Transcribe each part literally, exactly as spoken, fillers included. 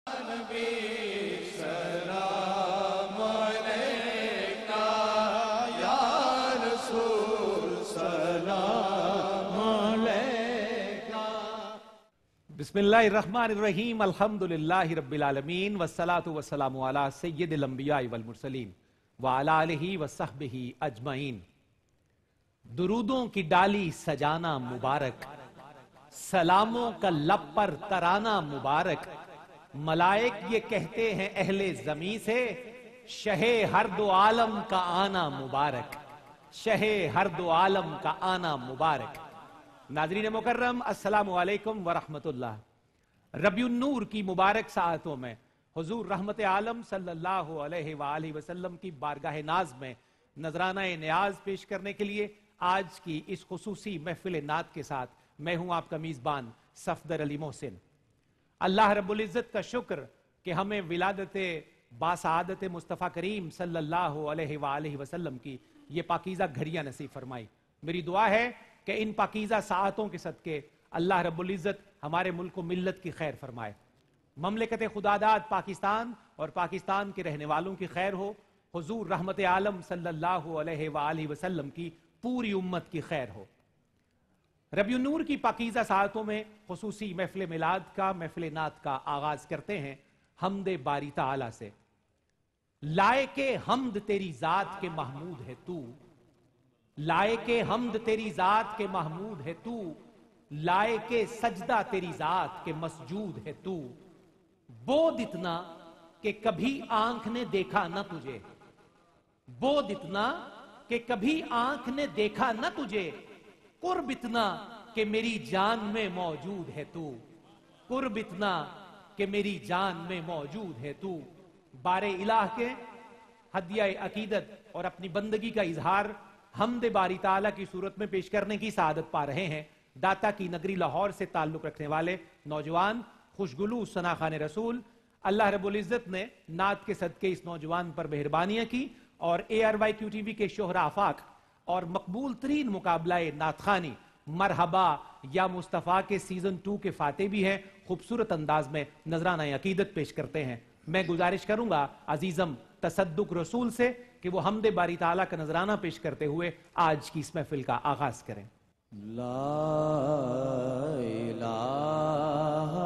बिस्मिल्लाहिर्रहमानिर्रहीम अल्हम्दुलिल्लाहि रब्बिल आलमीन वस्सलातु वस्सलामु अला सय्यिदिल अंबिया'i वल मुरसलीन व अला आलिहि व सहबिहि अजमईन। दुरूदों की डाली सजाना मुबारक, सलामों का लब पर तराना मुबारक। मलाइक ये कहते हैं अहले ज़मीं से, शहे हर दो आलम का आना मुबारक, शहे हर दो आलम का आना मुबारक। नाज़रीन मुकर्रम, अस्सलामु अलैकुम व रहमतुल्लाह। रबीउन नूर की मुबारक साअतों में हुजूर रहमत आलम सल्लल्लाहु अलैहि वालैहि वसल्लम की बारगाह नाज में नजराना नियाज पेश करने के लिए आज की इस खुसूसी महफिल नात के साथ मैं हूं आपका मीज़बान सफदर अली मोहसिन। अल्लाह रब्बुल इज़्ज़त का शुक्र कि हमें विलादत बासआदत मुस्तफ़ा करीम सल्लल्लाहु अलैहि वालैहि वसल्लम की ये पाकीज़ा घड़ियां नसीब फरमाई। मेरी दुआ है कि इन पाकीज़ा साअतों के सदके अल्लाह रब्बुल इज़्ज़त हमारे मुल्क को मिल्लत की खैर फरमाए। ममलिकत खुदादाद पाकिस्तान और पाकिस्तान के रहने वालों की खैर हो। हुजूर रहमत आलम सल्लल्लाहु अलैहि वालैहि वसल्लम की पूरी उम्मत की खैर हो। रबीउन नूर की पाकीज़ा साअतों में खुसूसी महफिल मिलाद का महफिल नात का आगाज करते हैं हमदे बारी ताला से। लायके हमद तेरी जात के महमूद है तू, लायके हमद तेरी जात के महमूद है तू, लायके सजदा तेरी जात के मसजूद है तू। बोध इतना कि कभी आंख ने देखा न तुझे, बोध इतना कि कभी आंख ने देखा न तुझे, कुर्ब इतना कि मेरी जान में मौजूद है तू, कुर्ब इतना कि मेरी जान में मौजूद है तू। बारे इलाह के हदिया अकीदत और अपनी बंदगी का इजहार हमदे बारी ताला की सूरत में पेश करने की सआदत पा रहे हैं दाता की नगरी लाहौर से ताल्लुक रखने वाले नौजवान खुशगुलू सना खान रसूल। अल्लाह रब्बुल इज़्ज़त ने नात के सदके इस नौजवान पर मेहरबानियां की और A R Y Q T V के शोहरा आफाक और मकबूल तरीन मुकाबला नात खानी मरहबा या मुस्तफ़ा के सीजन टू के फाते भी हैं। खूबसूरत अंदाज में नजराना अकीदत पेश करते हैं। मैं गुजारिश करूंगा अजीजम तसद्दुक रसूल से कि वो हमदे बारी ताला का नजराना पेश करते हुए आज की इस महफिल का आगाज करें। ला इलाहा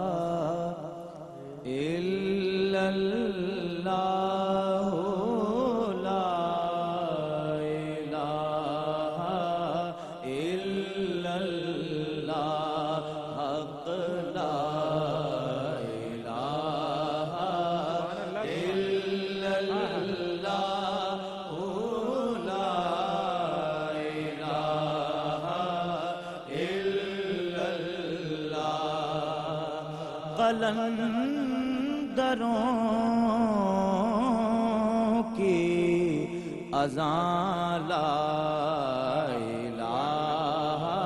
इल्लल्लाह, ला इलाहा इल्लल्लाह, हक़ ला इलाहा इल्लल्लाह, ला इलाहा कलंदरों की अज़ां ला इलाहा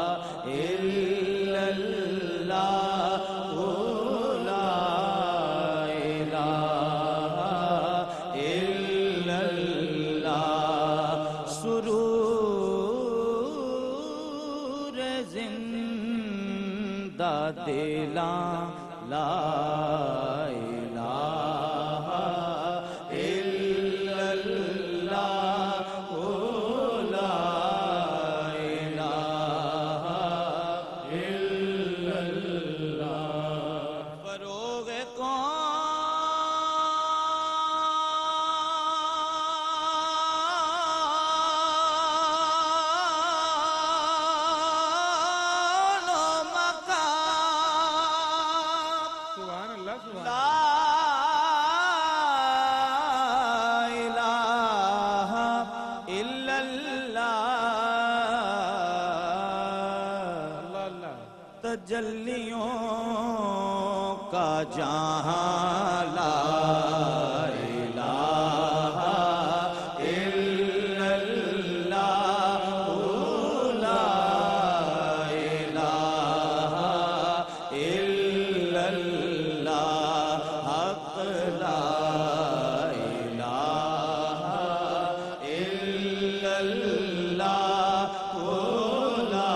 इल्लल्लाह, ला इलाहा इल्लल्लाह। सुरूर ज़िंदा दिलां ला इलाहा इल्लल्लाह, ला इलाहा इल्लल्लाह। फरोग़ कौन तजल्लियों का जहां ला इलाहा इल्लल्लाह, ला इलाहा इल्लल्लाह, हक़ ला इलाहा इल्लल्लाह, ला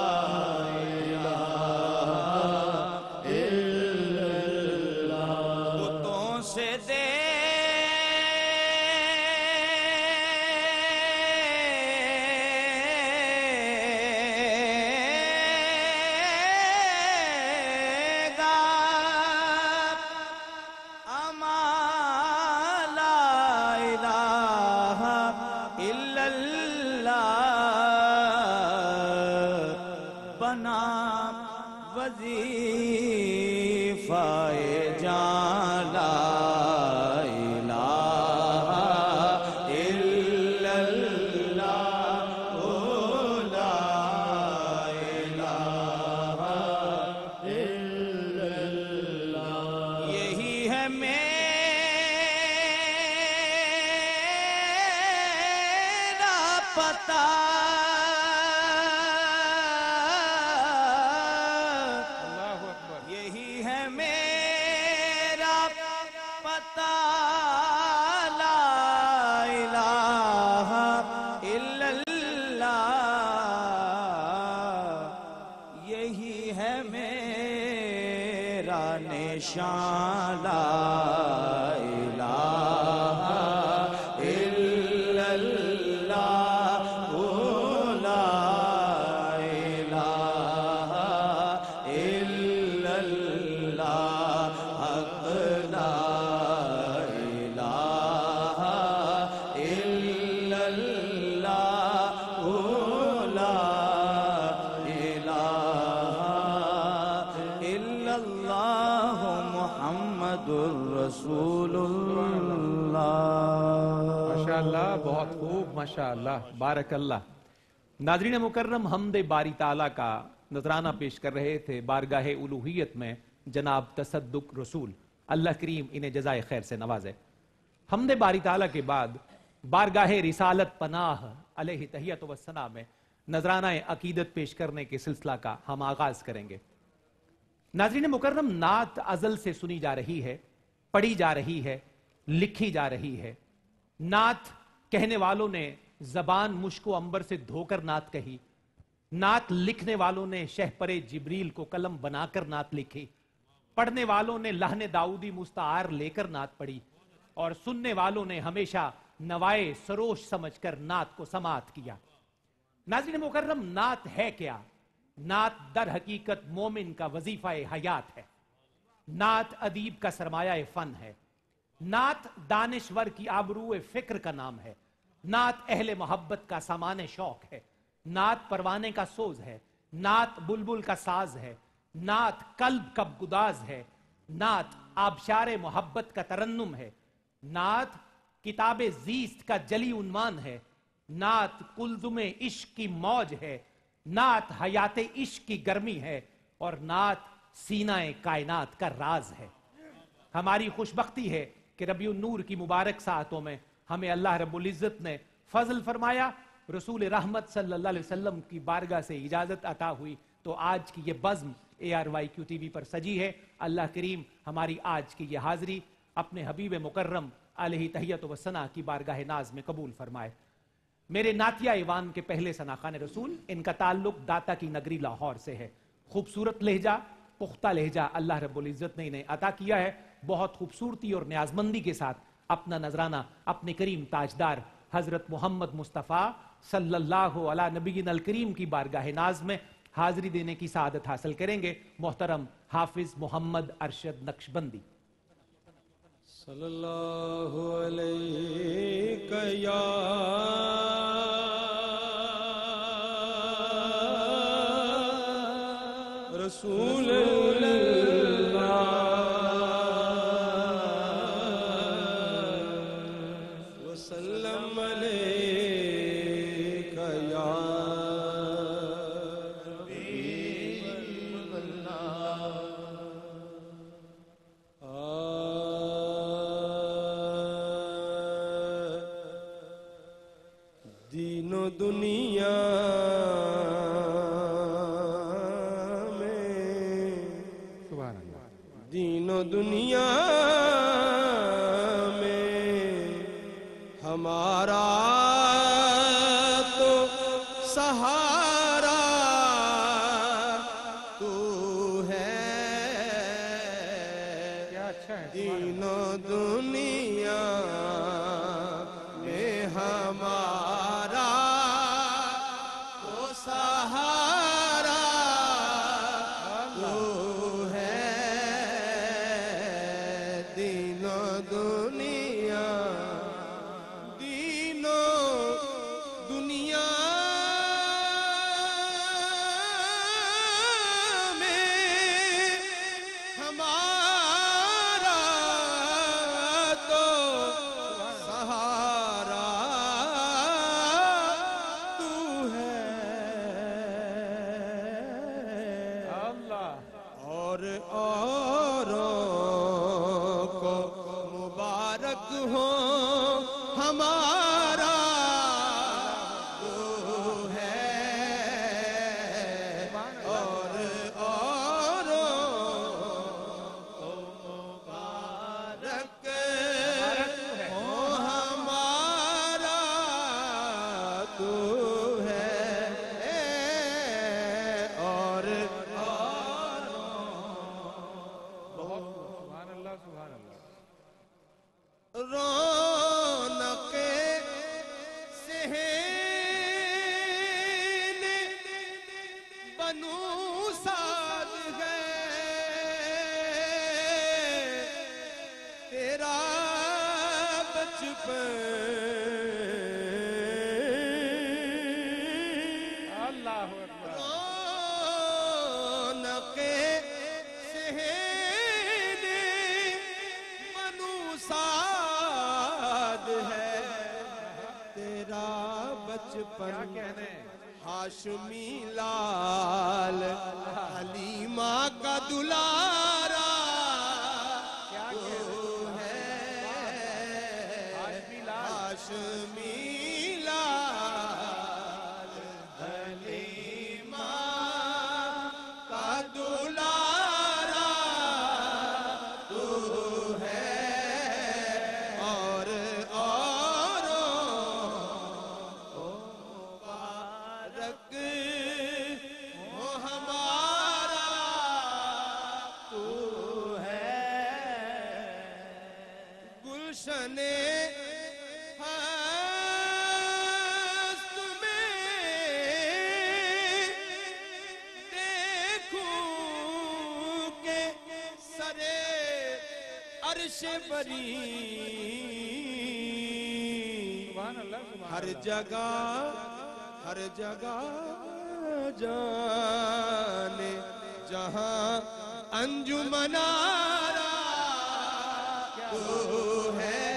इलाहा इल्लल्लाह। سے دے نشان لا الہ الا اللہ لا الہ الا اللہ حق لا الہ الا اللہ لا الہ الا اللہ محمد الرسول اللہ۔ ماشاءاللہ، بہت خوب، ماشاءاللہ، بارک اللہ۔ ناظرین مکرم، حمد باری تعالیٰ کا نذرانہ پیش کر رہے تھے بارگاہ الوہیت میں جناب تصدق رسول، اللہ کریم انہیں جزائے خیر سے نوازے۔ حمد باری تعالیٰ کے بعد بارگاہ رسالت پناہ علیہ تحیت و ثنا میں نذرانہ عقیدت پیش کرنے کے سلسلہ کا ہم آغاز کریں گے۔ ناظرین مکرم، نعت ازل سے سنی جا رہی ہے، پڑھی جا رہی ہے، لکھی جا رہی ہے۔ نعت کہنے والوں نے زبان مشک و عنبر سے دھو کر نعت کہی، نعت لکھنے والوں نے شہپر جبریل کو قلم بنا کر نعت لکھی، پڑھنے والوں نے لحن داؤدی مستعار لے کر نعت پڑھی، اور سننے والوں نے ہمیشہ نوائے سروش سمجھ کر نعت کو سماعت کیا۔ ناظرین مکرم، نعت ہے کیا؟ نعت در حقیقت مومن کا وظیفہ حیات ہے، نعت ادیب کا سرمایہ فن ہے، نعت دانشور کی آبرو فکر کا نام ہے، نعت اہل محبت کا سامان شوق ہے، نعت پروانے کا سوز ہے، نعت بلبل کا ساز ہے، نعت قلب کا گداز ہے، نعت آبشار محبت کا ترنم ہے، نعت کتاب زیست کا جلی عنوان ہے، نعت کلزم عشق کی موج ہے، نعت حیات عشق کی گرمی ہے، اور نعت سینہ کائنات کا راز ہے۔ ہماری خوش بختی ہے کہ ربیع النور کی مبارک ساعتوں میں ہمیں اللہ رب العزت نے فضل فرمایا، رسول رحمت صلی اللہ علیہ وسلم کی بارگاہ سے اجازت عطا ہوئی تو آج کی یہ بزم A R Y Q T V پر سجی ہے۔ اللہ کریم ہماری آج کی یہ حاضری اپنے حبیب مکرم علیہ تحیت و ثنا کی بارگاہ ناز میں قبول فرمائے۔ میرے نعتیہ ایوان کے پہلے ثناخوان رسول، ان کا تعلق داتا کی نگری لاہور سے ہے۔ خوبصورت لہجہ، پختہ لہجہ اللہ رب العزت نے انہیں عطا کیا ہے۔ بہت خوبصورتی اور نیازمندی کے ساتھ اپنا نذرانہ اپنے کریم تاجدار حضرت محمد مصطفیٰ صلی اللہ علیہ نبینا الکریم کی بارگاہ ناز میں حاضری دینے کی سعادت حاصل کریں گے۔ محترم حافظ محمد ارشد نقشبندی۔ صلی اللہ علیہ یا رسول اللہ وسلم علیک یا حبیب اللہ۔ دین و دنیا میں ہمارا تو سہارا تو ہے دین و دنیا دین و دنیا اور اوروں کو مبارک ہو ہمارا تو ہے اور اوروں کو مبارک ہو ہمارا تو ہے اور رونق صحن بنو سعد ہے تیرا بچپن اللہ اکبر رونق صحن بنو سعد ہے تیرا بچپن ہاشمی لال حلیمہ کا دلارا تو ہے ہاشمی لال حلیمہ کا دلارا تو ہے اور وہ ہمارا تو ہے گلشن ہست میں دیکھوں کہ سرے عرش بری ہر جگہ ہر جگہ جانے جہاں انجمنارا تو ہے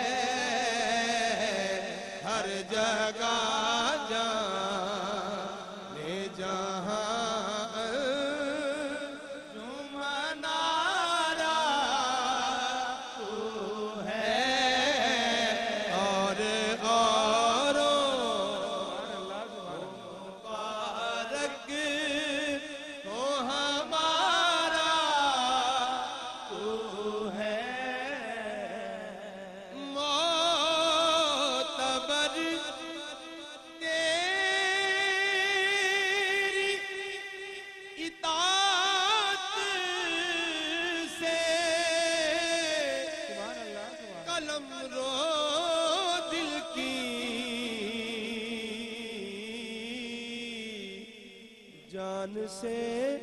ہر جگہ جانے جہاں انجمنارا تو ہے اور جان سے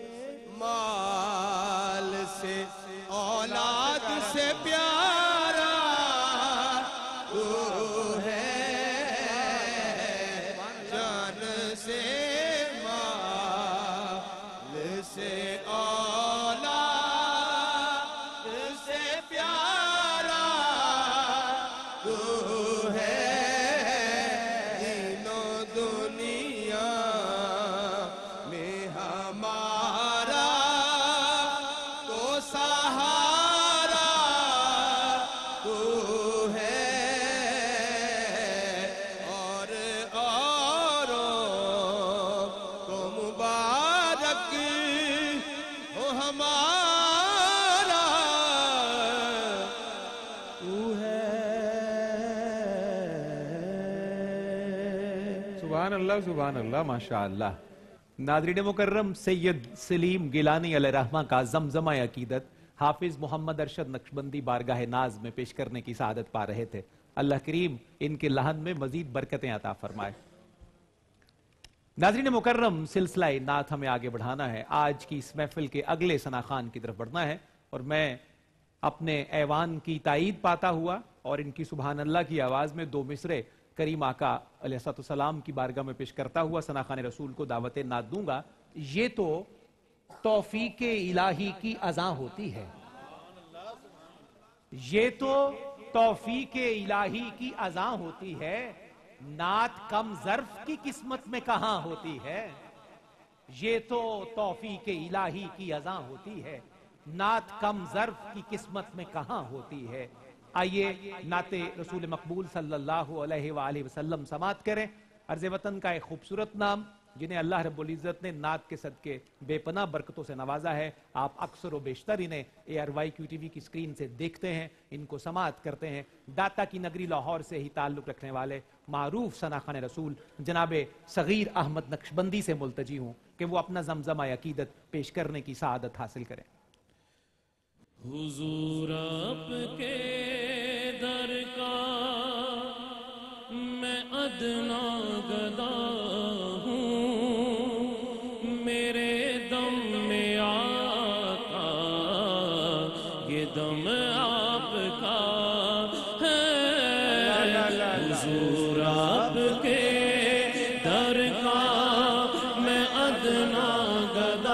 مال سے اولاد سے پیارا تو ہے جان سے مال سے اولاد سے پیارا تو ہے دین و دنیا میں ہمارا تو سہارا تو ہے اور اوروں کو مبارک ہو ہمارا تو ہے سبحان اللہ سبحان اللہ ماشاءاللہ. ناظرین مکرم، سید سلیم گیلانی علیہ رحمہ کا زمزمہ عقیدت حافظ محمد ارشد نقشبندی بارگاہ ناز میں پیش کرنے کی سعادت پا رہے تھے. اللہ کریم ان کے لحن میں مزید برکتیں عطا فرمائے. ناظرین مکرم، سلسلہ نعت ہمیں آگے بڑھانا ہے. آج کی اس محفل کے اگلے ثنا خوان کی طرف بڑھنا ہے، اور میں اپنے ایوان کی تائید پاتا ہوا اور ان کی سبحان اللہ کی آواز میں دو مصرے کریم آقا علیہ السلام کی بارگاہ میں پیش کرتا ہوا ثنا خوان رسول کو دعوت نعت دوں گا. یہ تو توفیق الہی کی اذاں ہوتی ہے، یہ تو توفیق الہی کی اذاں ہوتی ہے، نعت کم ظرف کی قسمت میں کہاں ہوتی ہے. یہ تو توفیق الہی کی اذاں ہوتی ہے، نعت کم ظرف کی قسمت میں کہاں ہوتی ہے. آئیے نعت رسول مقبول صلی اللہ علیہ وآلہ وسلم سماعت کریں. عرض وطن کا ایک خوبصورت نام جنہیں اللہ رب العزت نے نعت کے صدقے بے پناہ برکتوں سے نوازا ہے. آپ اکثر و بیشتر انہیں A R Y Q T V کی سکرین سے دیکھتے ہیں، ان کو سماعت کرتے ہیں. داتا کی نگری لاہور سے ہی تعلق رکھنے والے معروف ثنا خوان رسول جناب صغیر احمد نقشبندی سے ملتجی ہوں کہ وہ اپنا زمزمہ عقیدت پیش کرنے کی سعادت حاصل کریں. حضور آپ کے در کا میں ادنا گدا ہوں، میرے دم میں آقا یہ دم آپ کا ہے. حضور آپ کے در کا میں ادنا گدا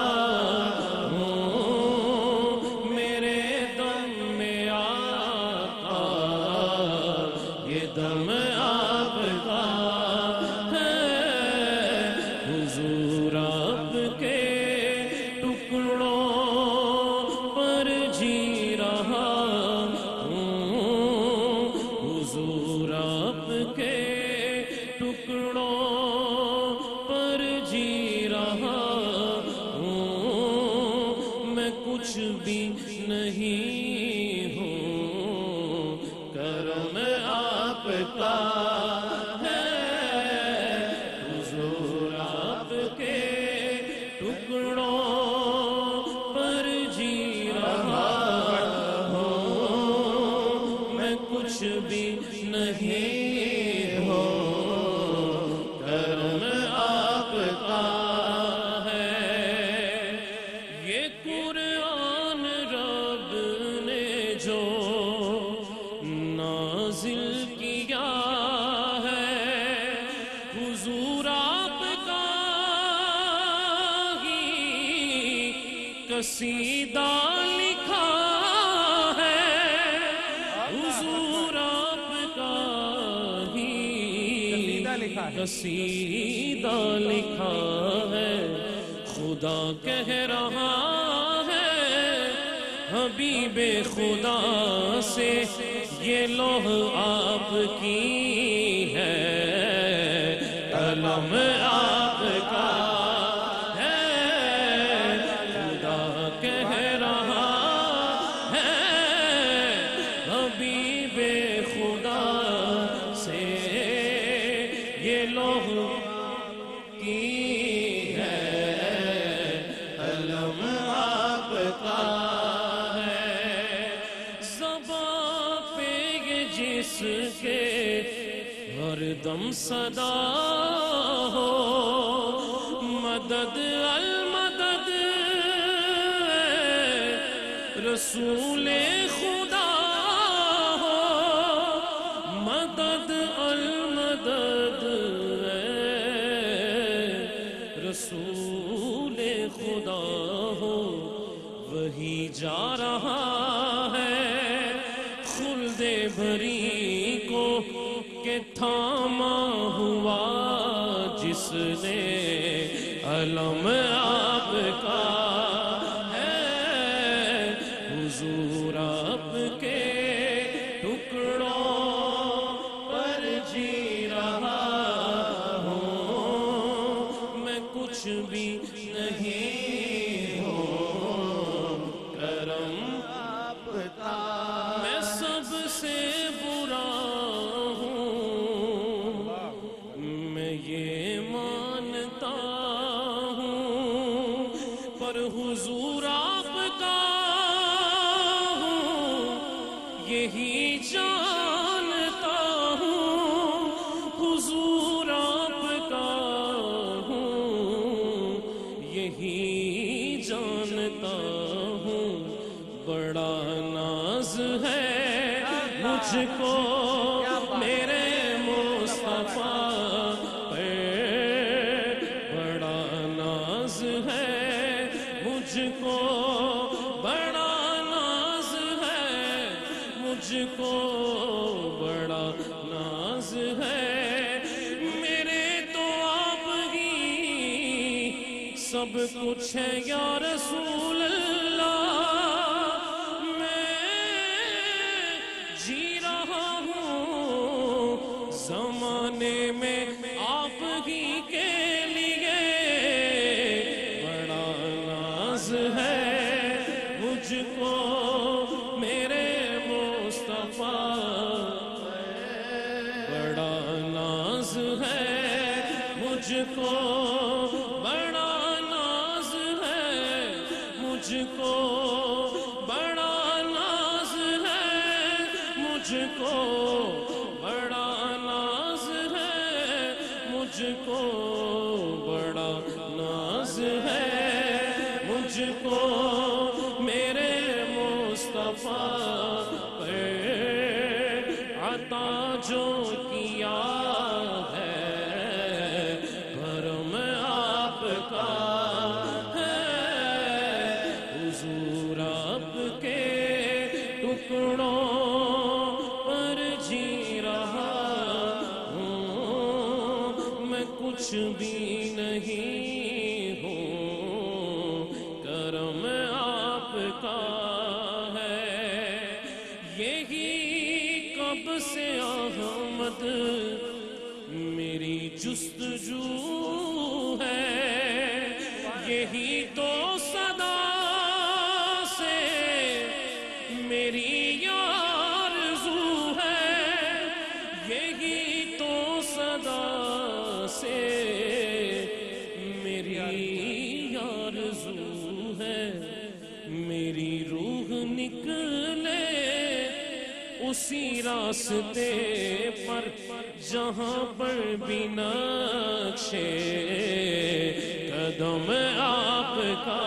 قصیدہ لکھا ہے، حضور آپ کا ہی قصیدہ لکھا ہے. خدا کہہ رہا ہے حبیب خدا سے یہ لوح آپ کی ہے، قلم آپ کا دم صدا ہو، مدد المدد رسول خدا ہو، مدد المدد رسول خدا ہو. وہی جا رہا ہے خلد بھری کو کہ تھاما ہوا جس نے علم آپ کا ہے. حضور آپ کے ٹکڑوں پر جی رہا ہوں، میں کچھ بھی نہیں ہوں، کرم آپ کا. میں سب سے برا حضور آپ کا جانتا ہوں حضور آپ کا ہوں، یہی جانتا ہوں بڑا ناز ہے مجھ کو میرے مصطفیٰ پہ، بڑا ناز ہے مجھ کو، بڑا ناز ہے مجھ کو، بڑا ناز ہے، میرے تو آپ ہی سب کچھ ہے یا رسول اللہ، میں جی رہا ہوں زمانے میں آپ ہی کے لیے، بڑا ناز ہے مجھ کو میرے مصطفیٰ، بڑا ناز ہے مجھ کو، بڑا ناز ہے مجھ کو، بڑا ناز ہے مجھ کو، بڑا ناز ہے مجھ کو، بڑا ناز ہے مجھ کو میرے مصطفیٰ پہ، عطا جو کیا ہے کرم آپ کا ہے، حضور آپ کے ٹکڑوں پر جی رہا ہوں، میں کچھ بھی نہیں ہوں، کرم آپ کا ہے، یہی کب سے احمد میری جستجو ہے، یہی تو صدا سے میری آرزو ہے، یہی تو صدا سے میری آرزو ہے، میری روح نکلے اسی راستے پر جہاں پر بھی نقش قدم آپ کا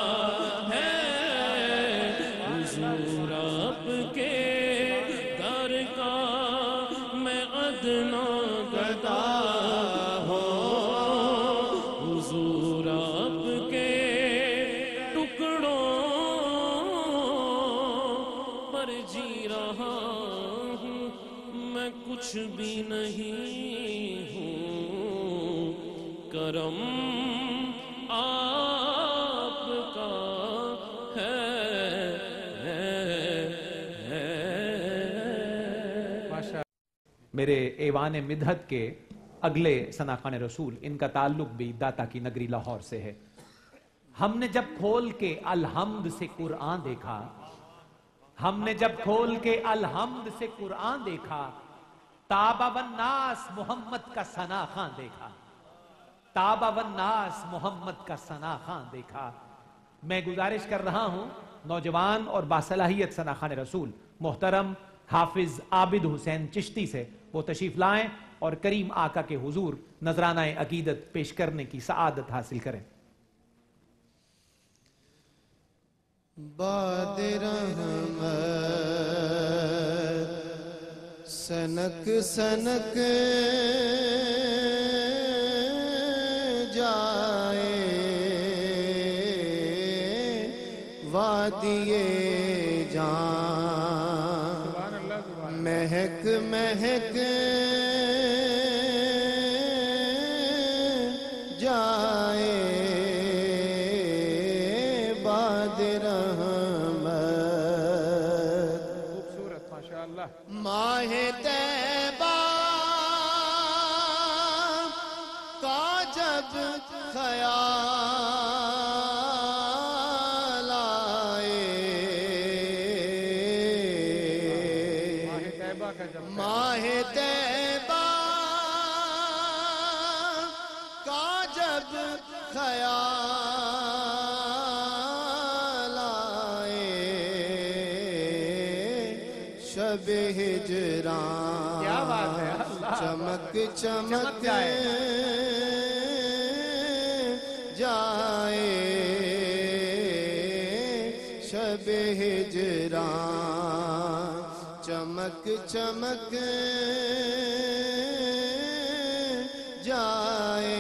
ہے، حضور آپ کے در کا میں ادنا گدا ہوں، حضور آپ کے ٹکڑوں پر جی رہا ہوں، میں کچھ بھی نہیں ہوں، کرم آپ کا ہے، میرے ایوان مدحت کے اگلے ثناخوان رسول، ان کا تعلق بھی داتا کی نگری لاہور سے ہے۔ ہم نے جب کھول کے الحمد سے قرآن دیکھا، ہم نے جب کھول کے الحمد سے قرآن دیکھا، تابا والناس محمد کا ثنا خان دیکھا، تابا والناس محمد کا ثنا خان دیکھا۔ میں گزارش کر رہا ہوں نوجوان اور باصلاحیت ثناخوان رسول محترم حافظ عابد حسین چشتی سے، وہ تشریف لائیں اور کریم آقا کے حضور نذرانہ عقیدت پیش کرنے کی سعادت حاصل کریں۔ باد رحمت سنک سنک جائے وادی جان، مہک مہک جائے باد رحمت، خوبصورت ماشاءاللہ، ماہ طیبہ کا جب خیال آئے، ماہ طیبہ کا جب خیال آئے، شب ہجراں کیا بات ہے اللہ چمک چمک چمک جائے جائے شب ہجراں چمک چمک جائے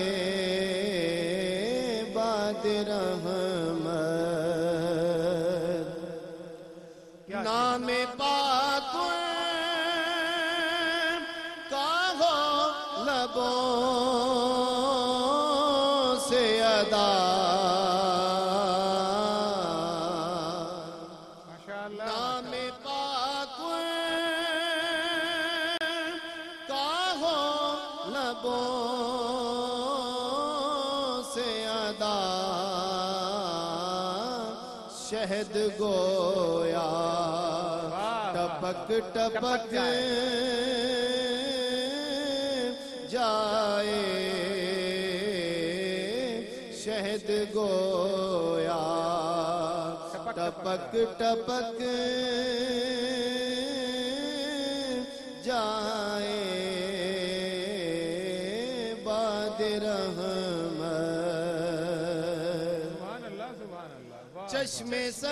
باد رحمت نام پاک کا ہو لبوں سے ادا نام پاک کا ہو لبوں سے ادا شہد گویا ٹپک ٹپک جائے شہد گویا ٹپک ٹپک جائے باد رحمت سبحان اللہ سبحان اللہ واہ چشم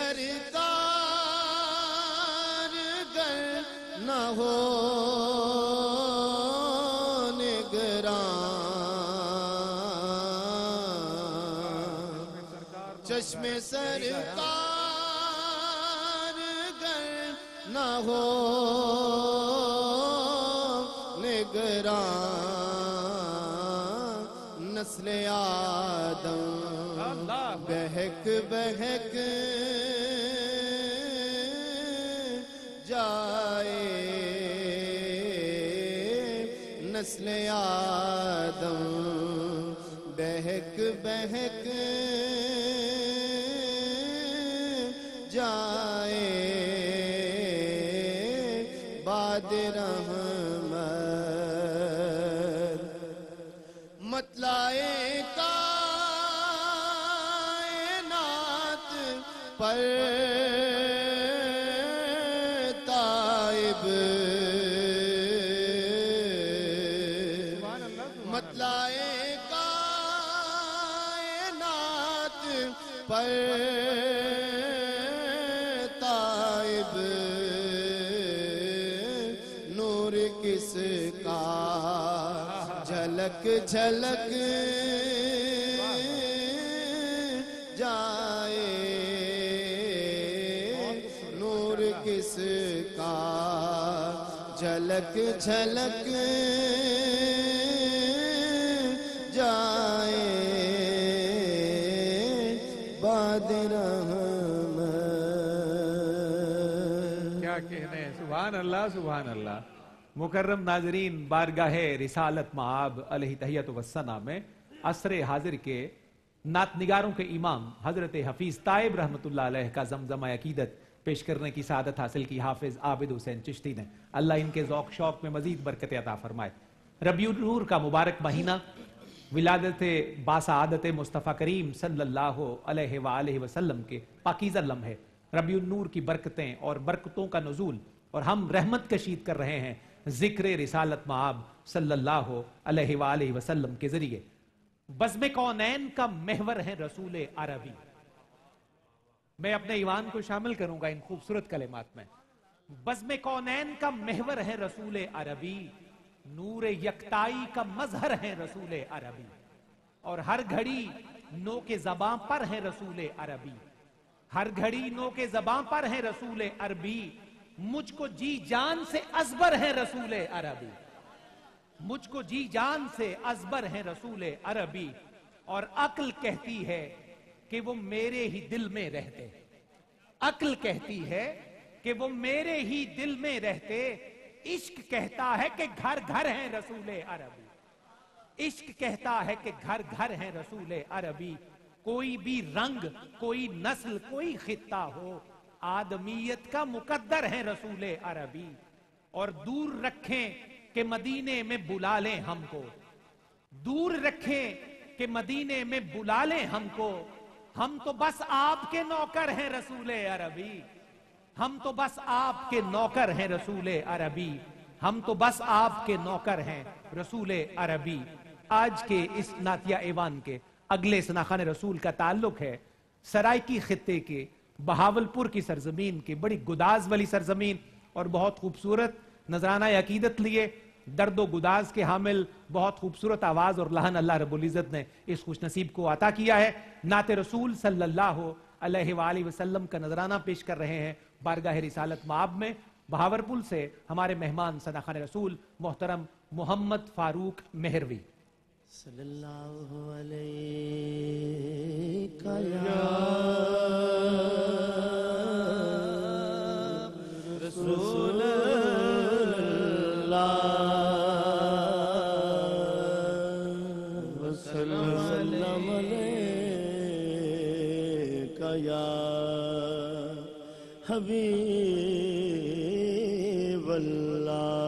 سرکار گر نہ ہو نگراں چشم سرکار گر نہ ہو نگراں نسل آدم بہک بہک جائے نسل آدم بہک بہک جائے باد رحمت مطلع کائنات پر تائب مطلع کائنات پر تائب نور کس کا جھلک جھلک جائے نور کس کا جھلک جھلک جائے باد رحمت کیا کہنے ہیں سبحان اللہ سبحان اللہ مکرم ناظرین بارگاہ رسالت مآب علیہ تحیت و ثنا میں عصر حاضر کے نعت نگاروں کے امام حضرت حفیظ طائب رحمت اللہ علیہ کا زمزمہ عقیدت پیش کرنے کی سعادت حاصل کی حافظ عابد حسین چشتی نے اللہ ان کے ذوق شوق میں مزید برکت عطا فرمائے ربیع النور کا مبارک مہینہ ولادت باسعادت مصطفیٰ کریم صلی اللہ علیہ وآلہ وسلم کے پاکیزہ لمحے ربیع النور کی برکتیں اور برکتوں کا نزول اور ہم رحمت کشید کر رہے ہیں ذکر رسالت مآب صلی اللہ علیہ وآلہ وسلم کے ذریعے بزم کونین کا محور ہے رسول عربی میں اپنے ایوان کو شامل کروں گا ان خوبصورت کلمات میں بزم کونین کا محور ہے رسول عربی نور یکتائی کا مظہر ہے رسول عربی اور ہر گھڑی نو کے زباں پر ہے رسول عربی ہر گھڑی نو کے زباں پر ہے رسول عربی مجھ کو جی جان سے ازبر ہے رسول عربی مجھ کو جی جان سے ازبر ہے رسول عربی اور عقل کہتی ہے کہ وہ میرے ہی دل میں رہتے عقل کہتی ہے کہ وہ میرے ہی دل میں رہتے عشق کہتا ہے کہ گھر گھر ہیں رسول عربی عشق کہتا ہے کہ گھر گھر ہیں رسول عربی کوئی بھی رنگ کوئی نسل کوئی خطہ ہو آدمیت کا مقدر ہے رسول عربی اور دور رکھیں کہ مدینے میں بلا لیں ہم کو دور رکھیں کہ مدینے میں بلا لیں ہم کو ہم تو بس آپ کے نوکر ہیں رسول عربی ہم تو بس آپ کے نوکر ہیں رسول عربی، ہم تو بس آپ کے نوکر ہیں رسول عربی۔ آج کے اس نعتیہ ایوان کے اگلے سناخان رسول کا تعلق ہے سرائکی خطے کے بہاولپور کی سرزمین کے، بڑی گداز والی سرزمین اور بہت خوبصورت نذرانہ عقیدت لیے درد و گداز کے حامل بہت خوبصورت آواز اور لحن اللہ رب العزت نے اس خوش نصیب کو عطا کیا ہے۔ نعت رسول صلی اللہ علیہ وآلہ وسلم کا نذرانہ پیش کر رہے ہیں بارگاہ رسالت مآب میں۔ بہاولپور سے ہمارے مہمان سناخان رسول محترم محمد فاروق مہروی۔ صلی اللہ علیہ یا رسول اللہ وسلم علیک یا حبیب اللہ۔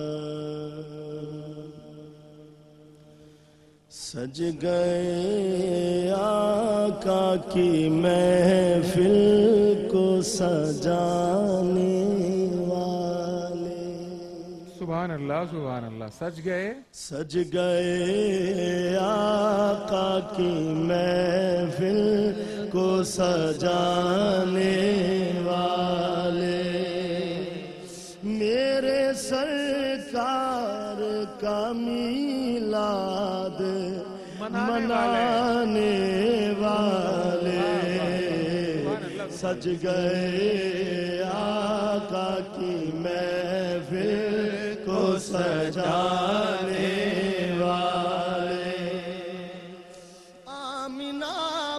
سج گئے آقا کی محفل کو سجانے والے، سبحان اللہ سبحان اللہ۔ سج گئے سج گئے آقا کی محفل کو سجانے والے، میرے سرکار کا میلاد منانے والے، سج گئے آقا کی محفل کو سجانے والے۔ آمینہ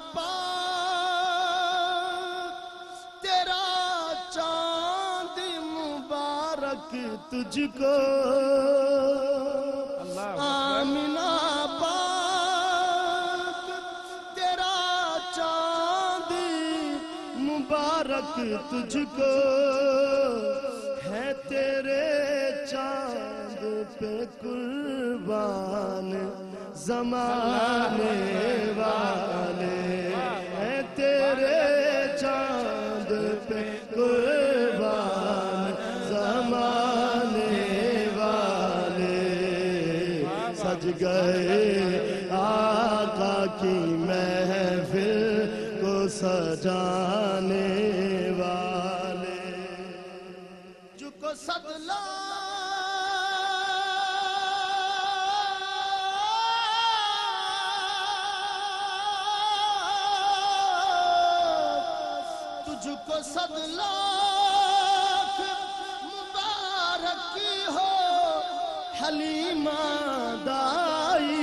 پاک تیرا چاند مبارک تجھ کو، آمینہ پاک تیرا چاند مبارک تجھ کو، ہے تیرے چاند پہ قربان زمانے والے، ہے تیرے چاند پہ قربان زمانے والے، سج گئے آقا کی محفل کو سجانے والے، جو کو صد لاکھ تجھ کو صد لاکھ مبارک ہو حلیمہ دائی،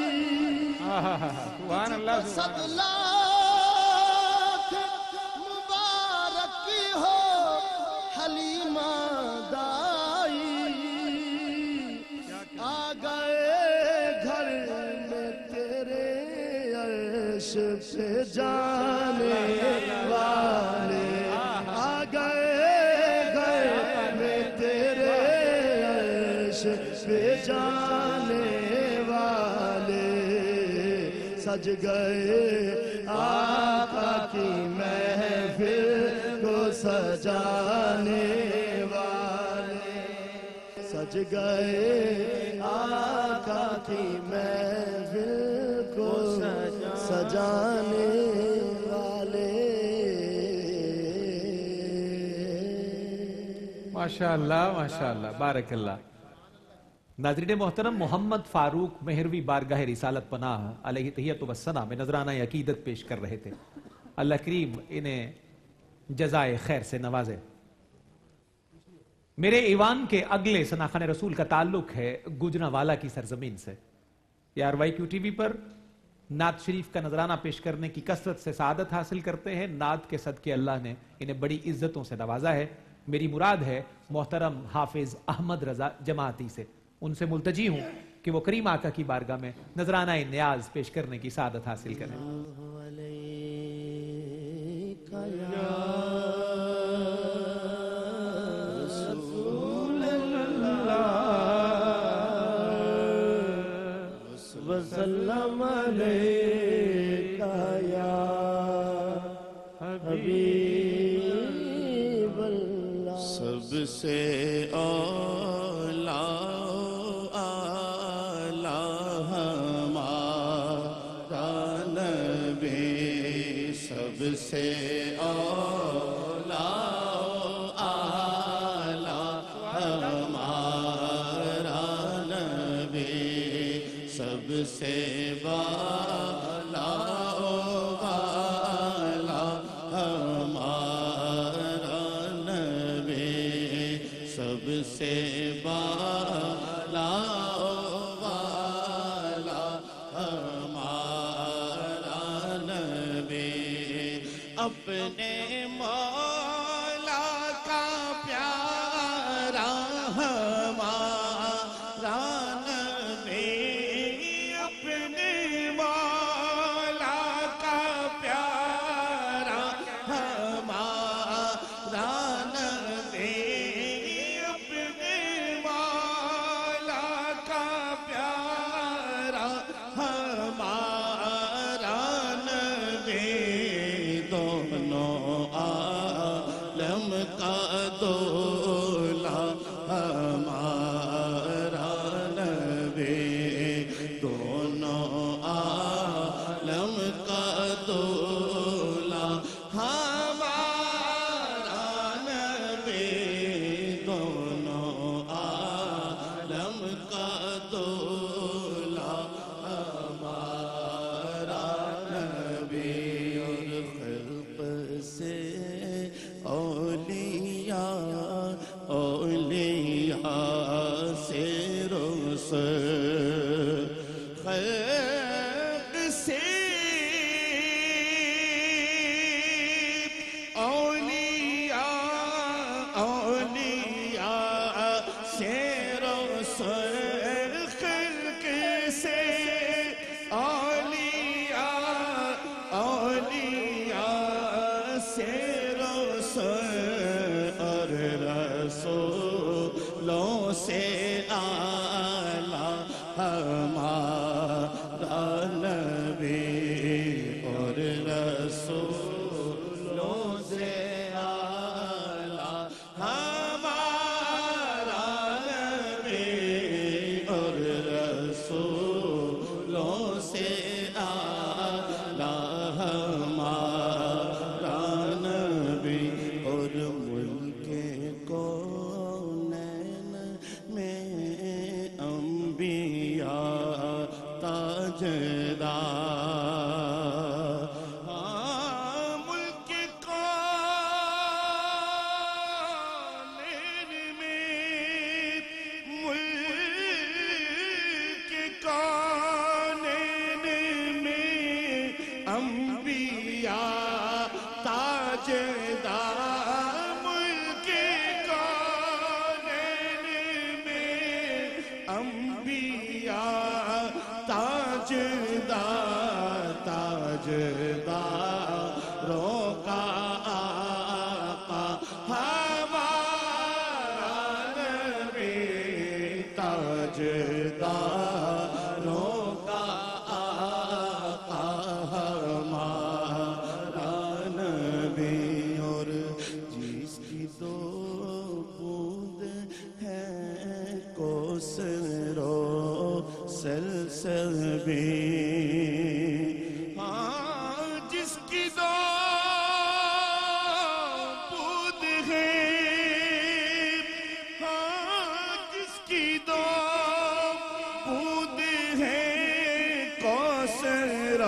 سبحان اللہ صد لاکھ مبارک ہو حلیمہ دائی، آ گئے گھر میں تیرے عرش پہ جانے والے، آ گئے گھر میں تیرے عرش پہ جانے والے، سج گئے آقا کی محفل کو سجانے والے، سج گئے آقا کی محفل کو سجانے والے۔ ماشاءاللہ ماشاءاللہ بارک اللہ۔ ناظرین محترم، محمد فاروق مہروی بارگاہ رسالت پناہ علیہ تحیت و ثنا میں نذرانہ عقیدت پیش کر رہے تھے۔ اللہ کریم انہیں جزائے خیر سے نوازے۔ میرے ایوان کے اگلے سناخان رسول کا تعلق ہے گجرانوالہ کی سرزمین سے۔ یار وائی کیو ٹی وی پر نعت شریف کا نذرانہ پیش کرنے کی کثرت سے سعادت حاصل کرتے ہیں۔ نعت کے صدقے اللہ نے انہیں بڑی عزتوں سے نوازا ہے۔ میری مراد ہے محترم حافظ احمد رضا جماعتی سے۔ ان سے ملتجی ہوں کہ وہ کریم آقا کی بارگاہ میں نذرانہ نیاز پیش کرنے کی سعادت حاصل کریں۔ وسلم علیک یا حبیب سے اولا اعلی ہمارا نبی، سب سے اولا اعلی ہمارا نبی، سب سے بالا والا ہمارا نبی، سب سے بالا والا ہمارا نبی، اپنے مولا کا پیارا ہمارا نبی، اپنے مولا کا پیارا ہمارا نبی، اپنے مولا کا پیارا ہمارا نبی، دونوں عالم کا دولا ہمارا نبی، دونوں عالم کا دولا ہمارا نبی، دونوں عالم کا دولا ہمارا نبی، اور خلق سے اولیاء، اولیاء سے رسل، خلق سے اولیاء، اولیاء سے رسل، خلق سے اولیاء، اولیاء سے رسل، اور رسولوں سے اعلیٰ ہمارا نبی، اور رسولوں سے اعلیٰ ہمارا نبی، اور رسولوں سے اعلیٰ ہمارا نبی، اور ملک کونین میں انبیاء تاجدار، ہاں ملک کونین میں، ملک کونین میں انبیاء تاجدار، ملک کونین میں انبیاء تاجدار، تاجداروں کا آقا ہمارا نبی، تاجداروں کا آقا ہمارا نبی، اور جس کی دو بوند ہے کوثر و سلسبی، ہاں جس کی دو بوند ہے، ہاں جس کی دو بوند ہے کوثر و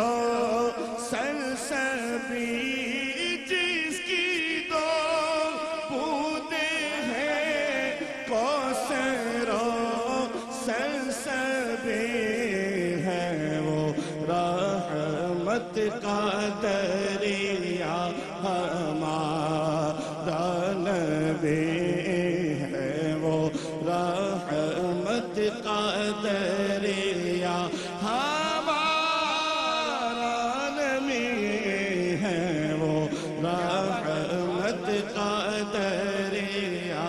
سلسبی، جس کی دو بوند ہے کوثر و سلسبی، ہے وہ رحمت کا دریا ہمارا نبی، ہے وہ رحمت کا دریا ہمارا نبی، ہے وہ رحمت کا دریا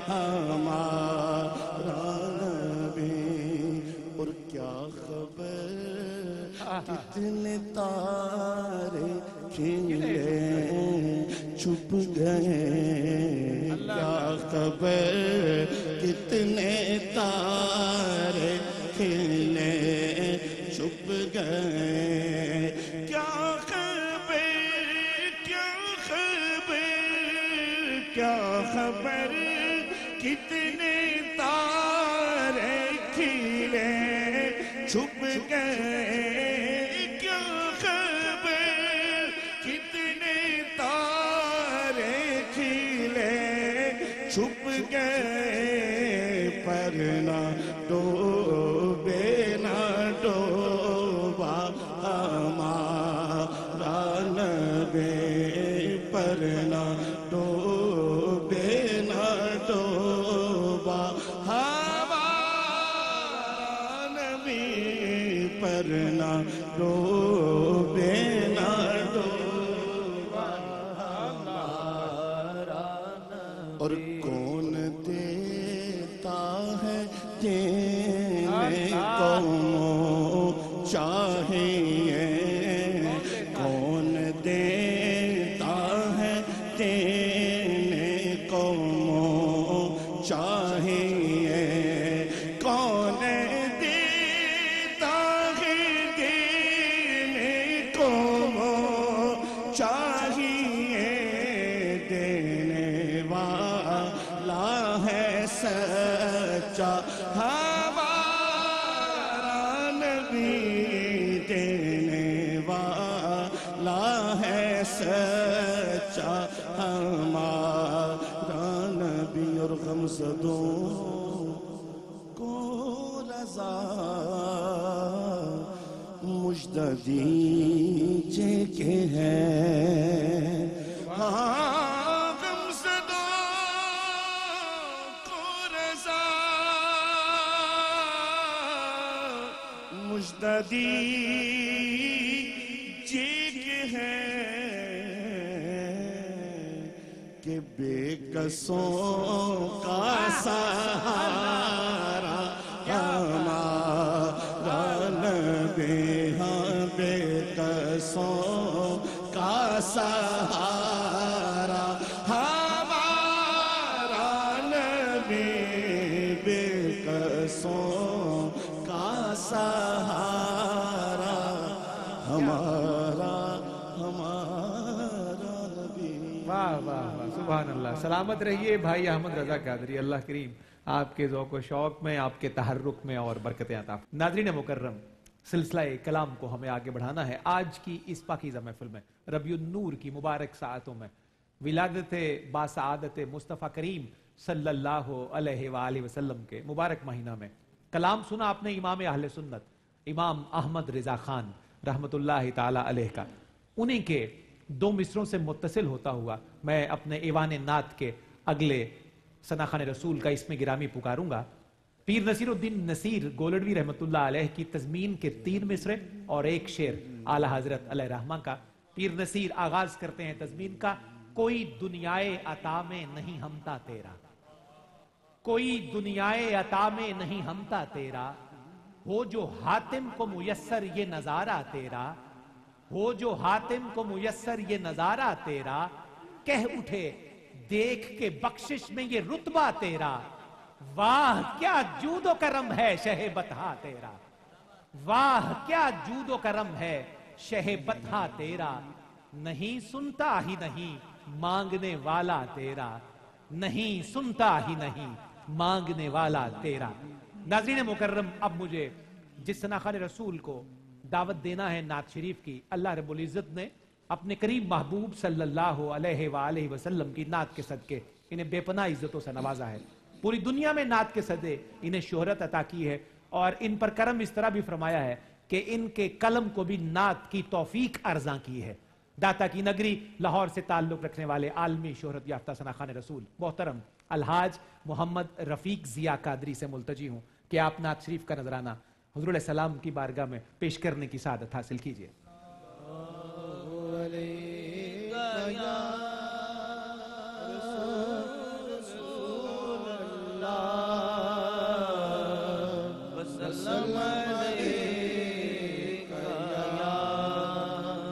ہمارا نبی، اور کیا خبر کتنے تارے کھلے چھپ گئے کیا خبر کتنے تارے کھلے چھپ گئے، کیا خبر کیا خبر کیا خبر کتنے تارے کھلے چھپ گئے، کیا خبر کتنے تارے کھلے چھپ گئے، پر نہ ڈوبے نہ ڈوبا ہمارا نبی، پر نہ ڈوبے نہ ڈوبا ہمارا نبی، پر نہ ڈوبے نہ ڈوبا ہمارا نبی۔ اور کون دیتا ہے جنہیں کو چاہیے، کون دیتا ہے جنہیں کو چاہیے، کون دیتا ہے جنہیں کو چاہیے، دینے والا ہے سچا ہمارا نبی، دینے والا ہے سچا ہمارا نبی۔ اور غمزدوں کو رضا مجدہ دیجئے کہ ہے، ہاں غمزدوں کو رضا مجدہ دیجئے کہ ہے، کہ بے کسوں کا سہارا ہمارا نبی، ہاں بے کسوں کا سہارا ہمارا نبی، بے کسوں کا سہارا ہمارا ہمارا نبی۔ واہ واہ واہ، سبحان اللہ۔ سلامت رہیے بھائی احمد رضا قادری، اللہ کریم آپ کے ذوق و شوق میں، آپ کے تحرک میں اور برکتیں عطا۔ ناظرین مکرم، سلسلہ کلام کو ہمیں آگے بڑھانا ہے۔ آج کی اس پاکیزہ محفل میں، ربیع النور کی مبارک ساعتوں میں، ولادت باسعادت مصطفیٰ کریم صلی اللہ علیہ وآلہ وسلم کے مبارک مہینہ میں کلام سنا آپ نے امام اہل سنت امام احمد رضا خان رحمت اللہ تعالی علیہ کا۔ انہی کے دو مصروں سے متصل ہوتا ہوا میں اپنے ایوان نعت کے اگلے ثناخوان رسول کا اسم گرامی پکاروں گا۔ پیر نصیر الدین نصیر گولڑوی رحمت اللہ علیہ کی تضمین کے تین مصرے اور ایک شعر اعلیٰ حضرت علیہ رحمہ کا۔ پیر نصیر آغاز کرتے ہیں تضمین کا: کوئی دنیائے عطا میں نہیں ہمتا تیرا، کوئی دنیائے عطا میں نہیں ہمتا تیرا، ہو جو حاتم کو میسر یہ نظارہ تیرا، ہو جو حاتم کو میسر یہ نظارہ تیرا، کہہ اٹھے دیکھ کے بخشش میں یہ رتبہ تیرا، واہ کیا جود و کرم ہے شہ بطحا تیرا، واہ کیا جود و کرم ہے شہ بطحا تیرا، نہیں سنتا ہی نہیں مانگنے والا تیرا، نہیں سنتا ہی نہیں مانگنے والا تیرا۔ ناظرین مکرم، اب مجھے جس ثناخوان رسول کو دعوت دینا ہے نعت شریف کی، اللہ رب العزت نے اپنے قریب محبوب صلی اللہ علیہ وآلہ وسلم کی نعت کے صدقے انہیں بے پناہ عزتوں سے نوازا ہے۔ پوری دنیا میں نعت کے صدقے انہیں شہرت عطا کی ہے، اور ان پر کرم اس طرح بھی فرمایا ہے کہ ان کے قلم کو بھی نعت کی توفیق ارزاں کی ہے۔ داتا کی نگری لاہور سے تعلق رکھنے والے عالمی شہرت یافتہ ثناخوان رسول محترم الحاج محمد رفیق ضیاء قادری سے ملتجی ہوں کہ آپ نعت شریف کا نذرانہ حضور علیہ السلام کی بارگاہ میں پیش کرنے کی سعادت حاصل کیجئے۔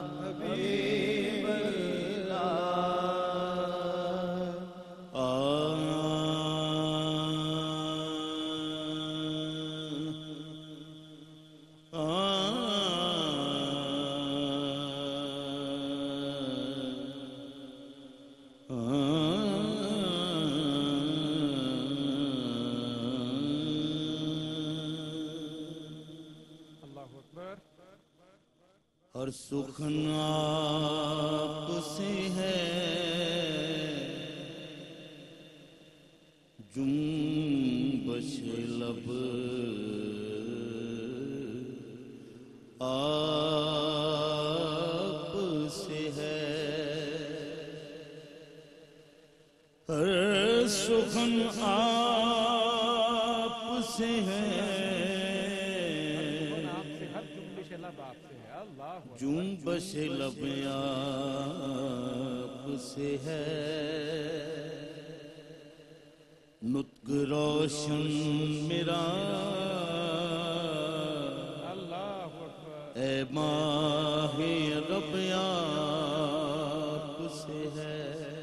آ اور سخن آپ سے ہے جنبش لب آپ سے ہے ہر سخن آپ سے ہے جنبش لب آپ سے ہے نطق روشن میرا اے ماہ رب آپ سے ہے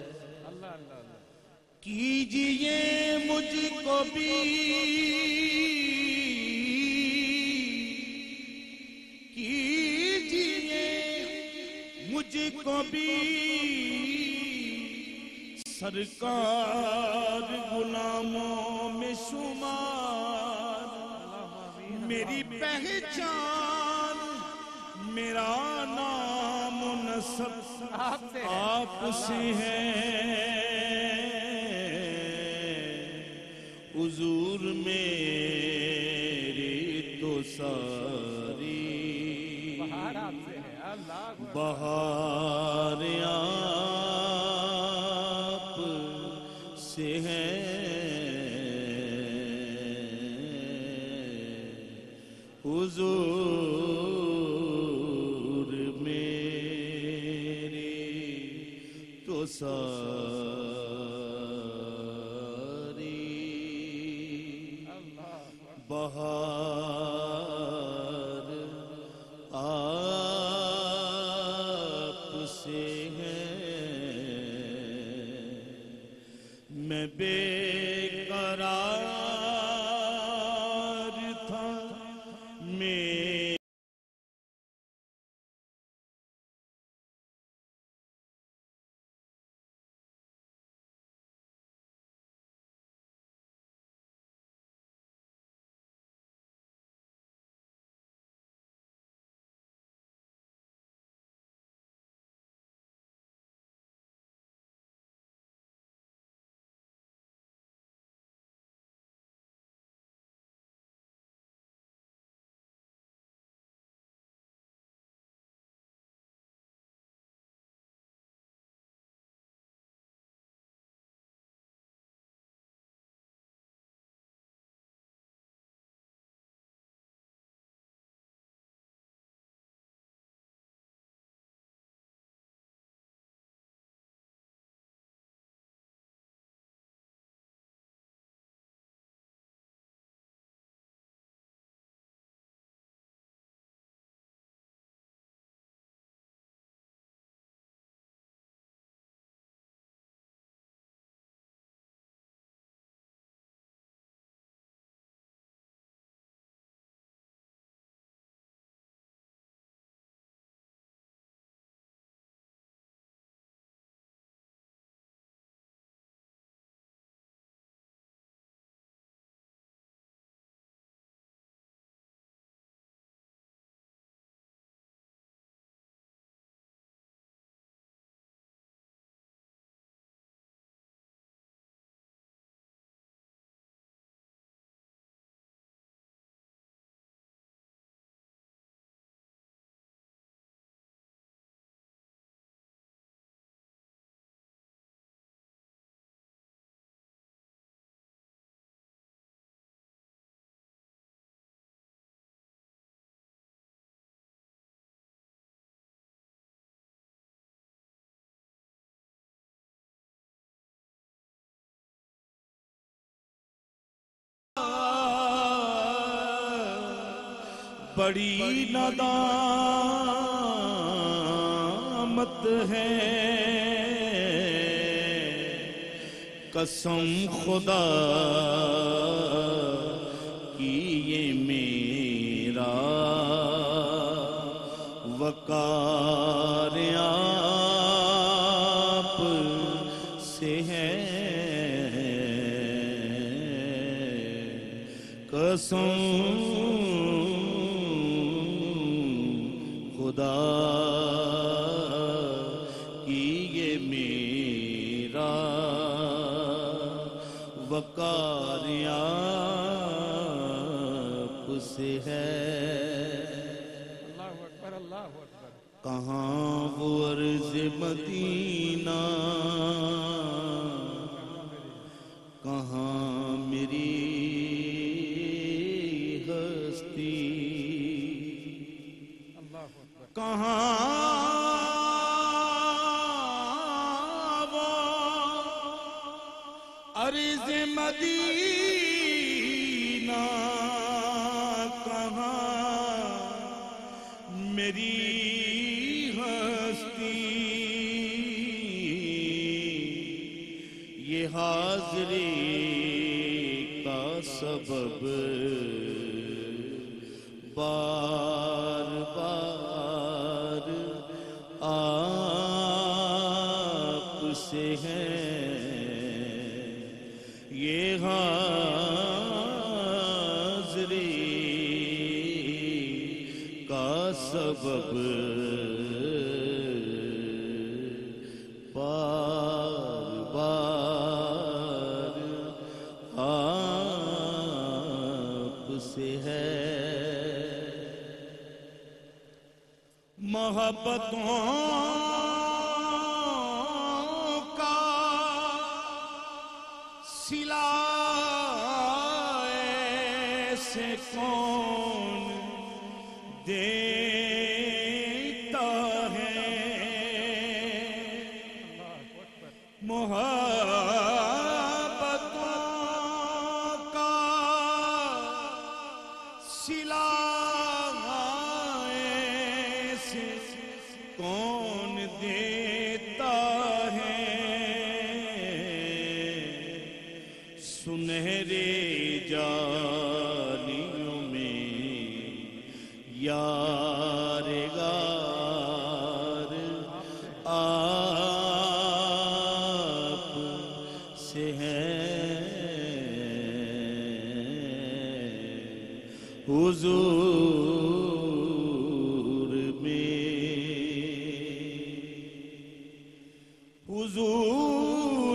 کیجئے مجھ کو بھی کیجئے مجھ کو بھی سرکار غلاموں میں شمار میری پہچان میرا نام و نسب آپ سے ہے حضور میری تو ساری بہار آپ سے ہے بہار آپ سے ہے حضور میری تو ساری بہار آپ سے ہے میں بے قرار تھا میں بڑی ندامت ہے قسم خدا کی یہ میرا وقار آپ سے ہے قسم خدا کی یہ میرا وقار آپ سے ہے اللہ اکبر اللہ اکبر کہاں وہ عرض مدینہ کہاں میری ہستی اللہ اکبر کہاں وہ عرض مدینہ کہاں میری ہستی یہ حاضری کا سبب بار بار آپ سے ہے یہ حاضری کا سبب بار بار آپ سے ہے محبتوں کا صلہ ایسے کون دیتا ہے محبتوں کا صلہ ایسے کون دیتا ہے سنہرے جالیوں میں یار غار آپ سے ہے حضور میں حضور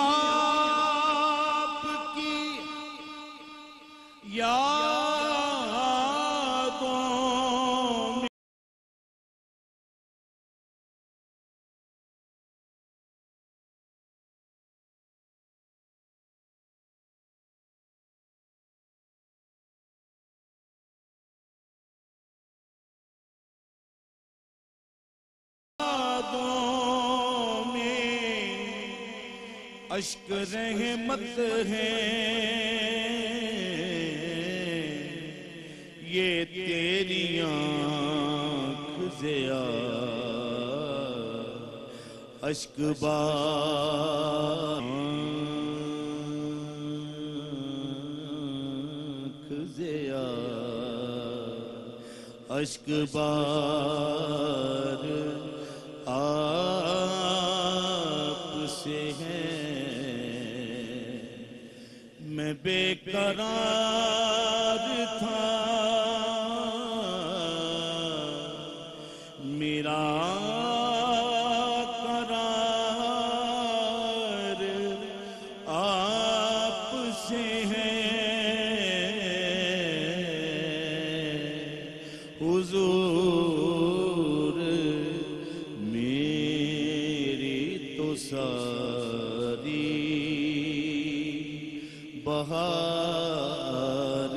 آپ کی یادوں میں یادوں میں اشک رحمت ہیں یہ تیری آنکھ ضیا اشک آنکھ ضیا اشک بار آپ سے ہیں میں بے قرار تھا میرا قرار آپ سے ہے حضور میری تو ساری بہار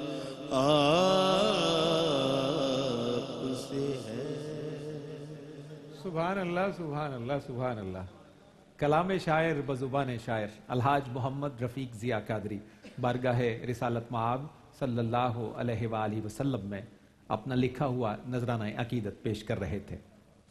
آپ سے ہے سبحان اللہ سبحان اللہ سبحان اللہ کلام شاعر بزبان شاعر الحاج محمد رفیق ضیاء قادری بارگاہ رسالت مآب صلی اللہ علیہ وآلہ وسلم میں اپنا لکھا ہوا نذرانہ عقیدت پیش کر رہے تھے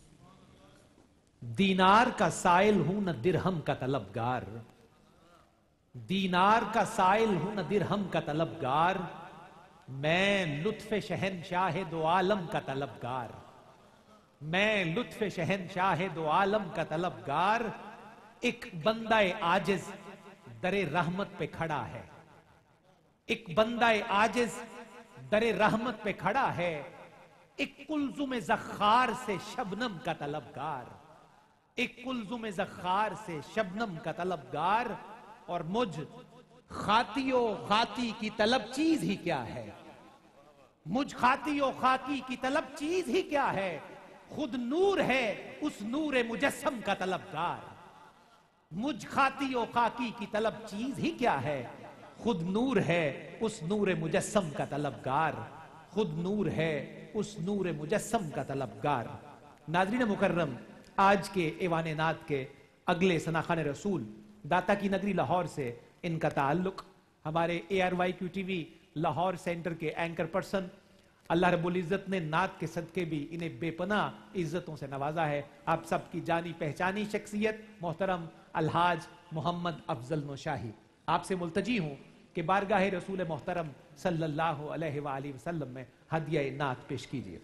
دینار کا سائل ہوں نہ درہم کا طلبگار دینار کا سائل ہوں نہ درہم کا طلبگار میں لطف شہنشاہ دو عالم کا طلبگار میں لطف شہنشاہ دو عالم کا طلبگار ایک بندہ عاجز در رحمت پہ کھڑا ہے ایک بندہ عاجز در رحمت پہ کھڑا ہے ایک کلزم زخار سے شبنم کا طلبگار، ایک کلزم زخار سے شبنم کا طلبگار، اور مجھ خاطی و خاکی کی طلب چیز ہی کیا ہے، مجھ خاطی و خاکی کی طلب چیز ہی کیا ہے، خود نور ہے اس نور مجسم کا طلبگار، مجھ خاطی و خاکی کی طلب چیز ہی کیا ہے، خود نور ہے اس نور مجسم کا طلبگار، خود نور ہے اس نور مجسم کا طلبگار۔ ناظرین مکرم، آج کے ایوان نعت کے اگلے ثناخوان رسول داتا کی نگری لاہور سے ان کا تعلق، ہمارے A R Y Q T V Lahore centre کے اینکر پرسن، اللہ رب العزت نے نعت کے صدقے بھی انہیں بے پناہ عزتوں سے نوازا ہے۔ آپ سب کی جانی پہچانی شخصیت محترم الحاج محمد افضل نوشاہی، آپ سے ملتجی ہوں کہ بارگاہ رسول محترم صلی اللہ علیہ وآلہ وسلم میں ہدیہ نعت پیش کیجیے۔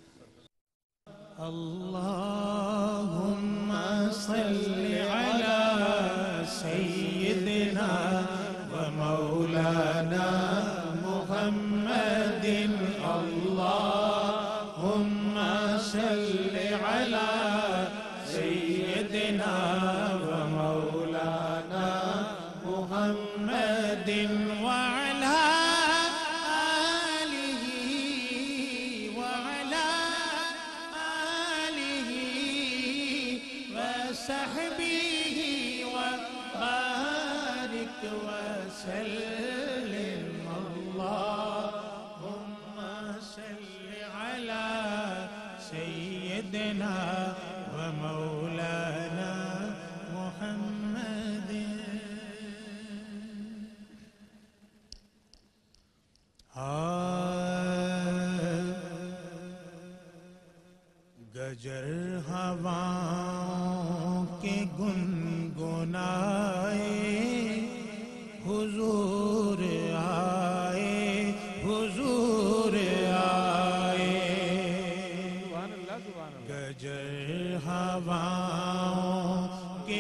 اللہم صلی علی سیدنا و مولانا محمد، اللہم صلی علی سیدنا و مولانا محمد وعلی آلہ وعلی آلہ وصحبہ وبارک وسلم، اللہم صلی علی سیدنا و مولانا محمد۔ گجر ہواؤں کے گنگنائے حضور آئے، حضور آئے، گجر ہواؤں کے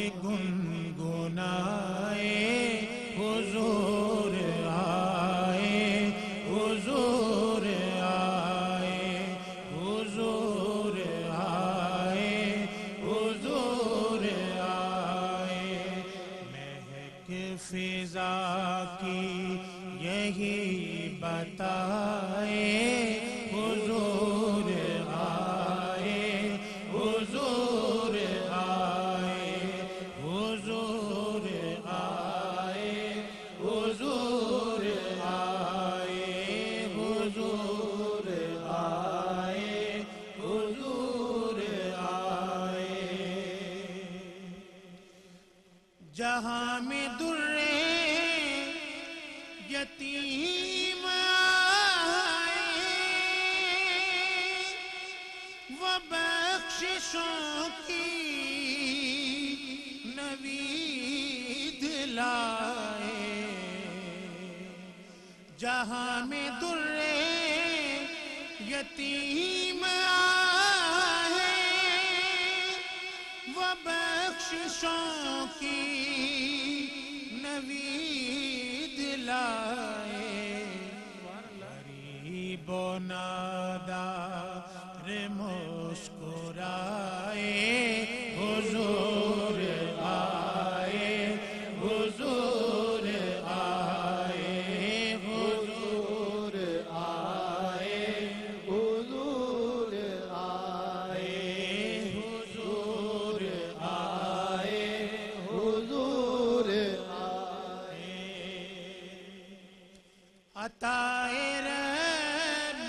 گنگنائے حضور آئے، حضور آئے، حضور آئے، حضور آئے، مہک فضا کی یہی بتائے حضور آئے، حضور آئے، حضور آئے، حضور آئے، حضور آئے، حضور آئے، جہاں میں درے یتیم آئے، وہ بخششوں کی نوید لائے، جہاں میں درے یتیم آئے، وہ بخششوں کی نوید لائے، غریب و نادار مسکرائے حضور آئے، حضور آئے، حضور آئے، حضور آئے، حضور آئے، حضور آئے، عطائے رب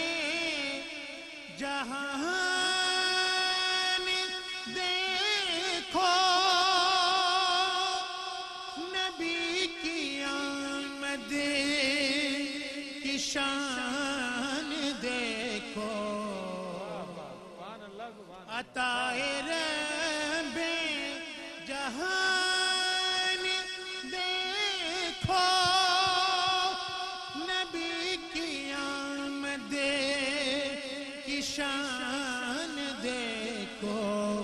جہان دیکھو، نبی کی آمد کی شان دیکھو، عطائے رب جہان دیکھو، نبی کی آمد کی شان دیکھو،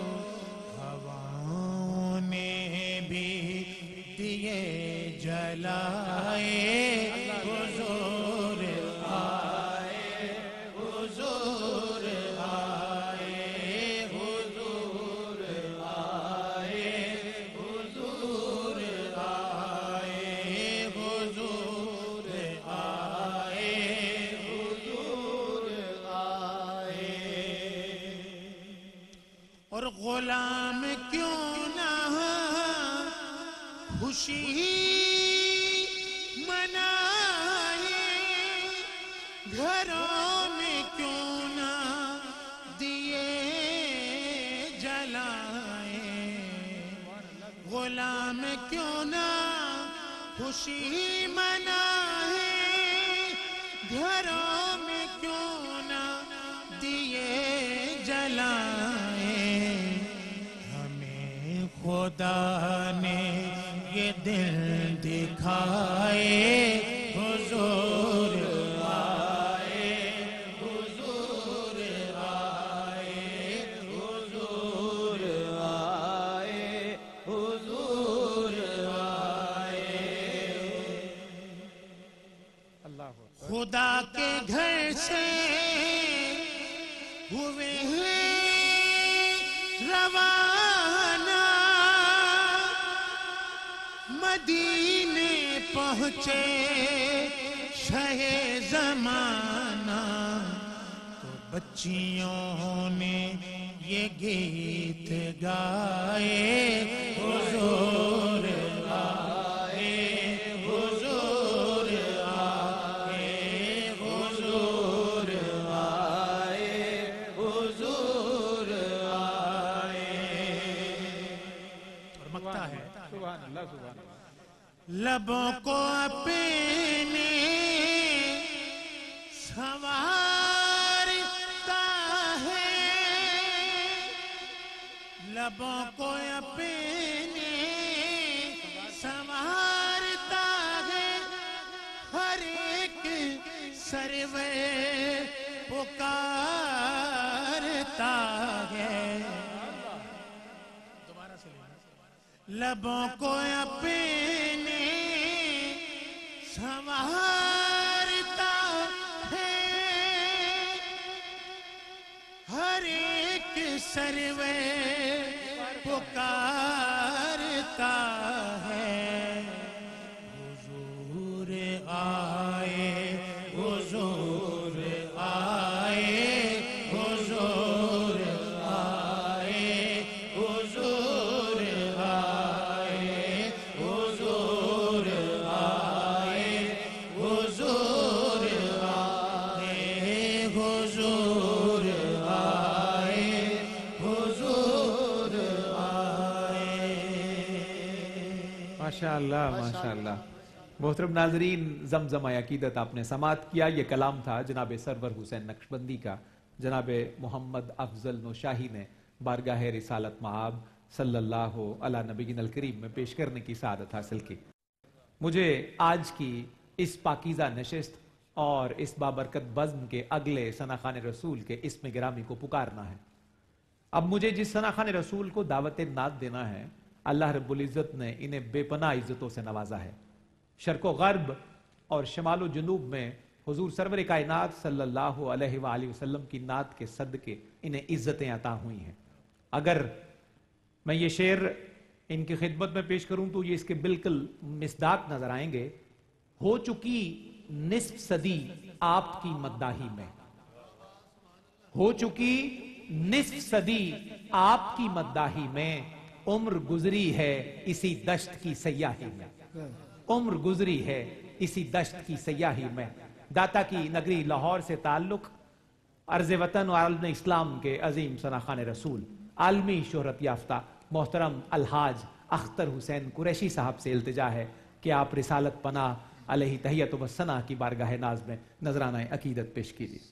ہواؤں نے بھی دیے جلائے حضور آئے، حضور غلام کیوں نہ خوشی منائے، گھروں میں کیوں نہ دیے جلائے، غلام کیوں نہ خوشی منائے، گھروں میں کیوں نہ دیے جلائے، ہمیں خدا نے یہ دل دکھائے، حضور آئے، حضور آئے، حضور آئے، حضور آئے، خدا کے گھر سے ہوئے ہیں روانہ، مدینے پہنچے شہ زمانہ، تو بچیوں نے یہ گیت گائے، حضور آئے، حضور آئے، حضور آئے، حضور آئے، اور مکتا ہے سبحان اللہ سبحان اللہ۔ لبوں کو اپنے سنوارتا ہے، لبوں کو اپنے سنوارتا ہے، ہر ایک سرور پکارتا ہے، لبوں کو اپنے سنوارتا ہے، ہر ایک سرور پکارتا ہے، حضور آئے، حضور آئے، حضور آئے، حضور آئے، حضور آئے، حضور آئے، حضور آئے، حضور آئے۔ ماشاءاللہ ماشاءاللہ۔ محترم ناظرین، زمزمہ عقیدت آپ نے سماعت کیا۔ یہ کلام تھا جناب سرور حسین نقشبندی کا، جناب محمد افضل نوشاہی نے بارگاہ رسالت مآب صلی اللہ علی نبی الکریم میں پیش کرنے کی سعادت حاصل کی۔ مجھے آج کی اس پاکیزہ نشست اور اس بابرکت بزم کے اگلے ثناخوان رسول کے اسم گرامی کو پکارنا ہے۔ اب مجھے جس ثناخوان رسول کو دعوت نعت دینا ہے، اللہ رب العزت نے انہیں بے پناہ عزتوں سے نوازا ہے۔ شرق و غرب اور شمال و جنوب میں حضور سرور کائنات صلی اللہ علیہ وآلہ وسلم کی نعت کے صدقے انہیں عزتیں عطا ہوئی ہیں۔ اگر میں یہ شعر ان کی خدمت میں پیش کروں تو یہ اس کے بالکل مصداق نظر آئیں گے۔ ہو چکی نصف صدی آپ کی مداحی میں، ہو چکی نصف صدی آپ کی مداحی میں، عمر گزری ہے اسی دشت کی سیاحی میں، عمر گزری ہے اسی دشت کی سیاحی میں۔ داتا کی نگری لاہور سے تعلق، عرض وطن و عالم اسلام کے عظیم ثناخوان رسول، عالمی شہرت یافتہ محترم الحاج اختر حسین قریشی صاحب سے التجا ہے کہ آپ رسالت پناہ علیہ تحیت و ثنا کی بارگاہ ناز میں نذرانہ عقیدت پیش کیجیے۔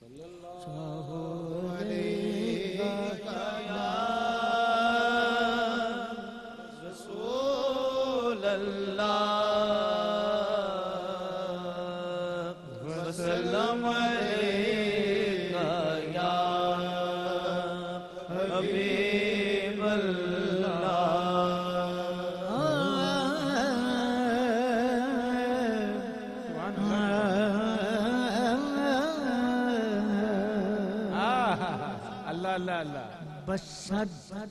رسول اللہ وسلم علیکہ یا حبیب اللہ۔ اللہ اللہ اللہ۔ بس صد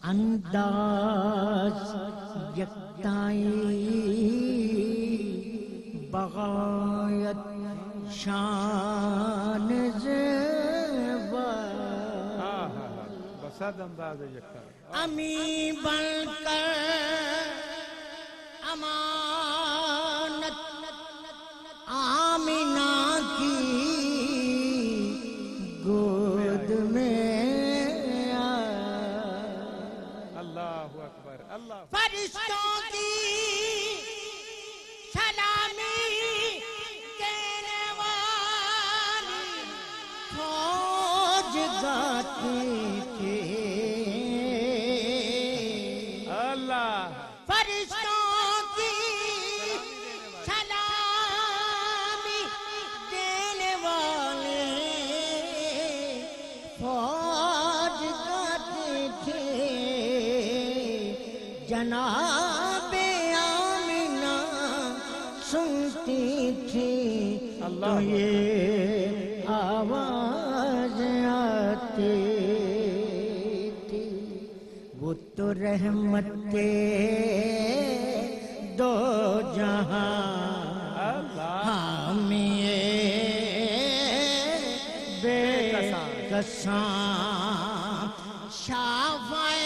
انداز یکتائی بغایت شان زیبا، صد انداز یکا امی بن کر امانت آمینہ کی گود میں اللہ اکبر اللہ فرشتوں کی سلامی دینے والی فوج گاتی تھی اللہ فرشتوں کی سلامی دینے والے فوج گاتے تھے جناب آمینہ سنتی تھی تو یہ آواز آتی تھی وہ تو رحمت دو جہاں حامی بے کساں شافع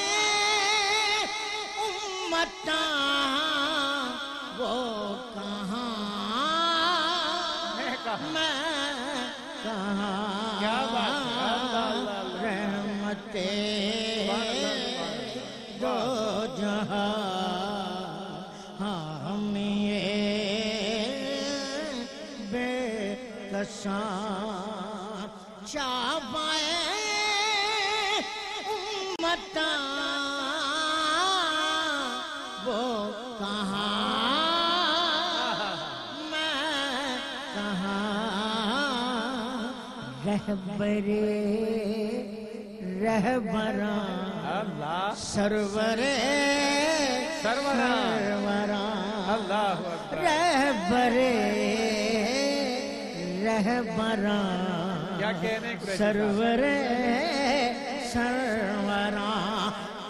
امتاں وہ کہاں میں کہاں کیا بات ہے رحمت دو جہاں ہم یہ بے کساں شافع امتاں وہ کہاں میں کہاں رہبر رہبراں اللہ سرور سروراں سروراں اللہ اکبر رہبر رہبراں کیا کہنے قریشی صاحب؟ سرور سروراں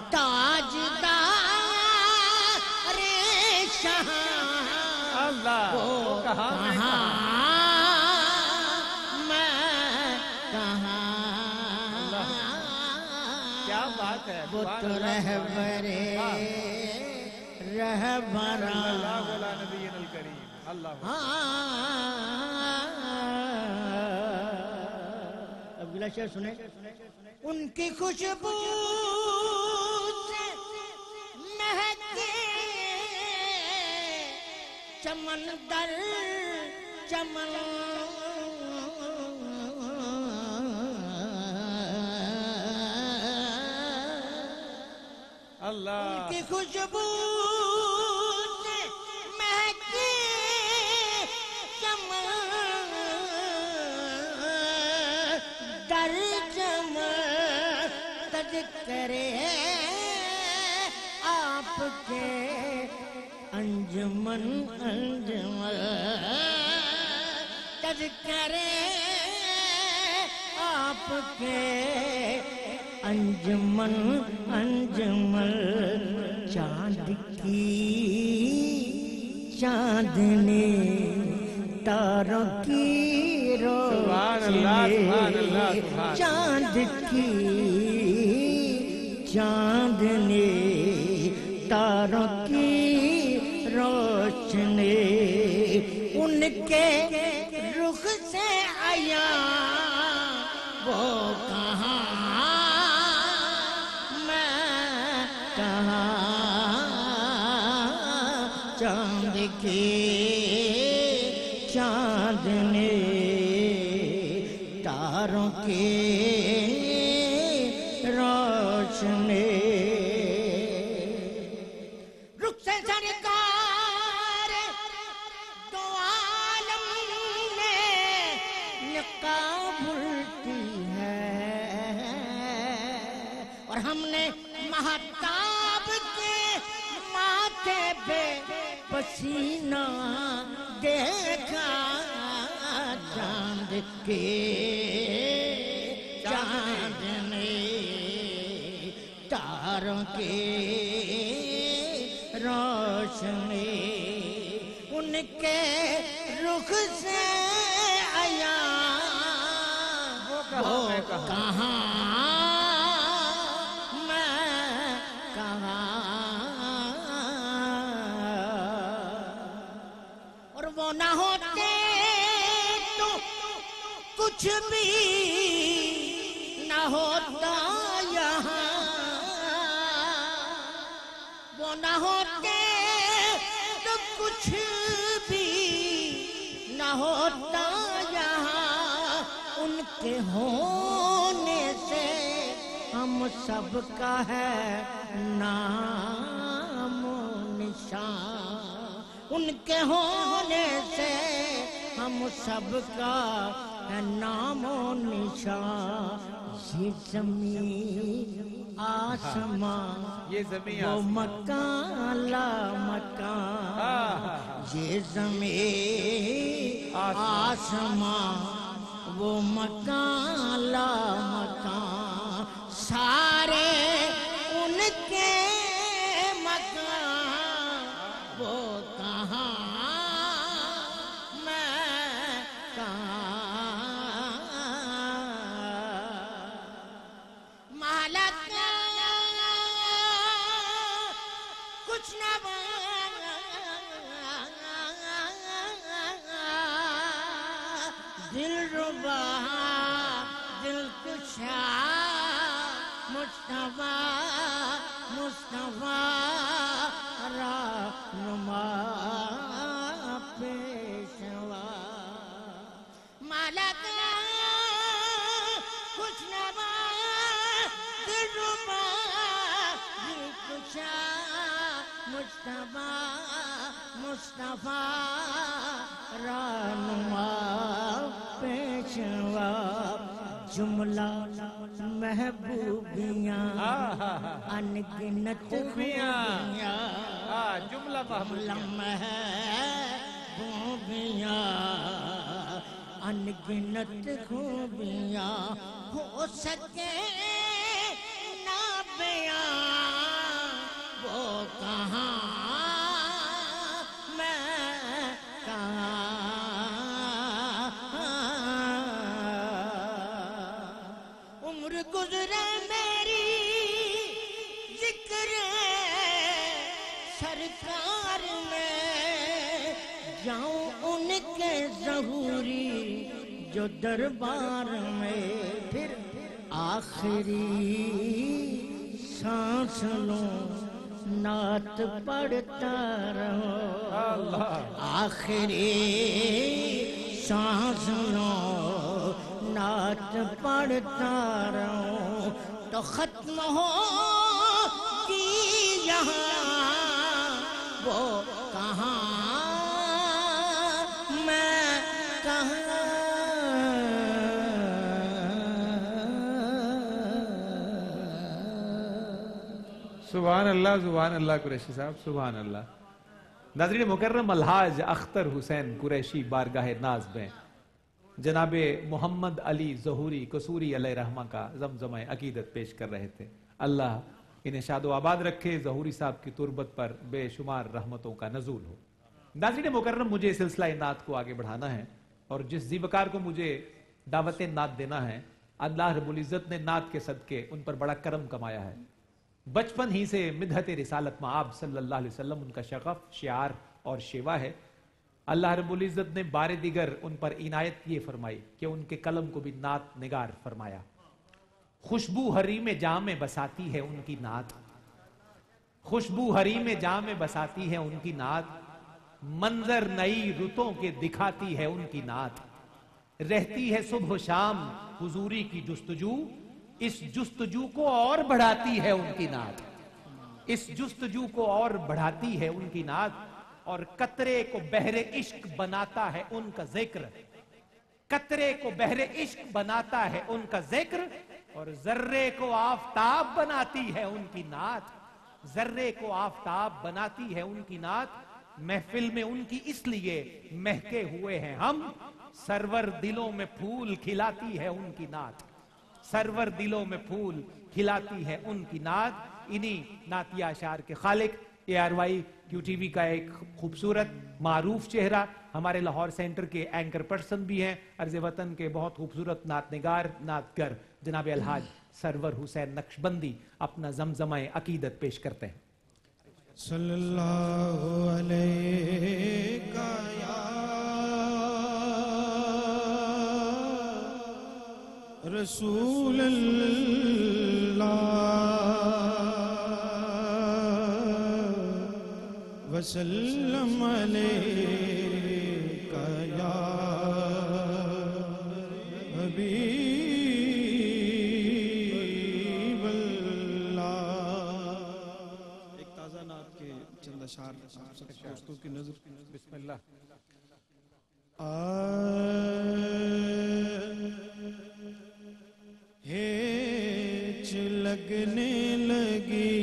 تاجدار شاہ اللہ وہ کہاں میں کہاں میں کہاں کیا بات ہے وہ تو رہبر رہبراں اللہ علی نبینا الکریم اللہ اب اگلا شعر سنیں ان کی خوشبو سے مہکے چمن در چمن اللہ کی خوشبو سے مہکے چمن در چمن تذکرے آپ کے انجمن انجمن تذکرے آپ کے انجمن انجمن چاند کی چاندنی تاروں کی سبحان اللہ، سبحان اللہ، روشنی سبحان چاند کی چاندنی تاروں کی روشنی ان کے رخ سے عیاں وہ کہاں کہاں چاند کی چاندنی تاروں کی روشنی رخ سے سرکار دو عالم نے نقاب الٹی ہے اور ہم نے مہتاب کے ماتھے پہ پسینہ دیکھا چاند کے چاندنی تاروں کی روشنی ان کے رخ سے عیاں وہ کہاں کچھ بھی نہ ہوتا یہاں، وہ نہ ہوتے تو کچھ بھی نہ ہوتا یہاں، ان کے ہونے سے ہم سب کا ہے نام و نشان، ان کے ہونے سے ہم سب کا ہے نام و نشان۔ یہ زمین آسمان یہ زمین وہ آسمان مکان لا مکان، یہ زمین آسمان وہ مکان لا مکان، سارے ان کے مکان وہ کہاں میں کہاں، مالک کچھ نہ دل ربا دل کشا مصطفیٰ مصطفیٰ رہنما پیشوا، مالک کچھ نہ دل ربا دل کشا مصطفیٰ مصطفیٰ رہنما پیشوا، جملہ محبوبیاں انگنت خوبیاں، جملہ جملہ محبوبیاں انگنت خوبیاں، ہو سکے نہ بیان وہ کہاں میں کہاں، عمر گزرے میری ذکر سرکار میں، جاؤں ان کے ظہوری جو دربار میں، پھر آخری سانس لوں نعت پڑھتا رہو، آخری سانس لوں نعت پڑھتا رہو، تو ختم ہو کی یہاں وہ کہاں میں کہاں۔ سبحان اللہ سبحان اللہ قریشی صاحب سبحان اللہ۔ ناظرین مکرم، الحاج اختر حسین قریشی بارگاہ ناز میں جناب محمد علی ظہوری قصوری علیہ رحمہ کا زمزمہ عقیدت پیش کر رہے تھے۔ اللہ انہیں شاد و آباد رکھے، ظہوری صاحب کی تربت پر بے شمار رحمتوں کا نزول ہو۔ ناظرین مکرم، مجھے سلسلہ نعت کو آگے بڑھانا ہے، اور جس زیوکار کو مجھے دعوت نعت دینا ہے، اللہ رب العزت نے نعت کے صدقے ان پر بڑا کرم کمایا ہے۔ بچپن ہی سے مدحت رسالت مآب صلی اللہ علیہ وسلم ان کا شغف، شعار اور شیوا ہے۔ اللہ رب العزت نے بار دیگر ان پر عنایت یہ فرمائی کہ ان کے قلم کو بھی نعت نگار فرمایا۔ خوشبو حریم جام میں بساتی ہے ان کی نعت، خوشبو حریم جام میں بساتی ہے ان کی نعت، منظر نئی رتوں کے دکھاتی ہے ان کی نعت، رہتی ہے صبح و شام حضوری کی جستجو، اس جستجو کو اور بڑھاتی ہے ان کی نعت، اس جستجو کو اور بڑھاتی ہے ان کی نعت، اور قطرے کو بحر عشق بناتا ہے ان کا ذکر، قطرے کو بحر عشق بناتا ہے ان کا ذکر، اور ذرے کو آفتاب بناتی ہے ان کی نعت، ذرے کو آفتاب بناتی ہے ان کی نعت، محفل میں ان کی اس لیے مہکے ہوئے ہیں ہم، سرور دلوں میں پھول کھلاتی ہے ان کی نعت، سرور دلوں میں پھول کھلاتی ہے ان کی نعت۔ انہی نعتیہ اشعار کے خالق A R Y Q T V کا ایک خوبصورت معروف چہرہ، ہمارے لاہور سینٹر کے اینکر پرسن بھی ہیں، عرض وطن کے بہت خوبصورت نعت نگار نعت گر جناب الحاج سرور حسین نقشبندی اپنا زمزمہ عقیدت پیش کرتے ہیں۔ صلی اللہ علیہ یا رسول اللہ وسلم علیکہ یا حبیب اللہ. ایک تازہ نعت کے چند اشعار دوستوں کی نظر. بسم اللہ. ہیچ لگنے لگی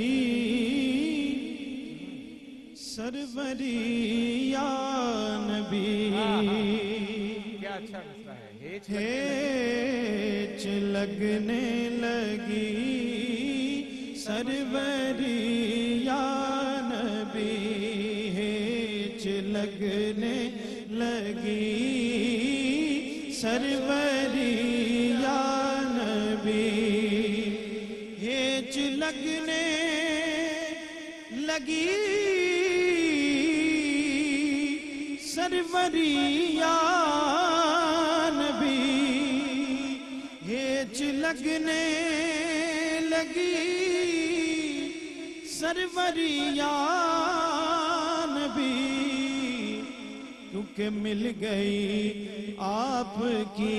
سروری یا نبی. کیا اچھا مسئلہ ہے. ہیچ لگنے لگی سروری یا نبی. ہیچ لگنے لگی سروری یا نبی. ہیچ لگنے لگی سروری یا نبی. ہیچ لگنے لگی سروری یا نبی. کیونکہ مل گئی آپ کی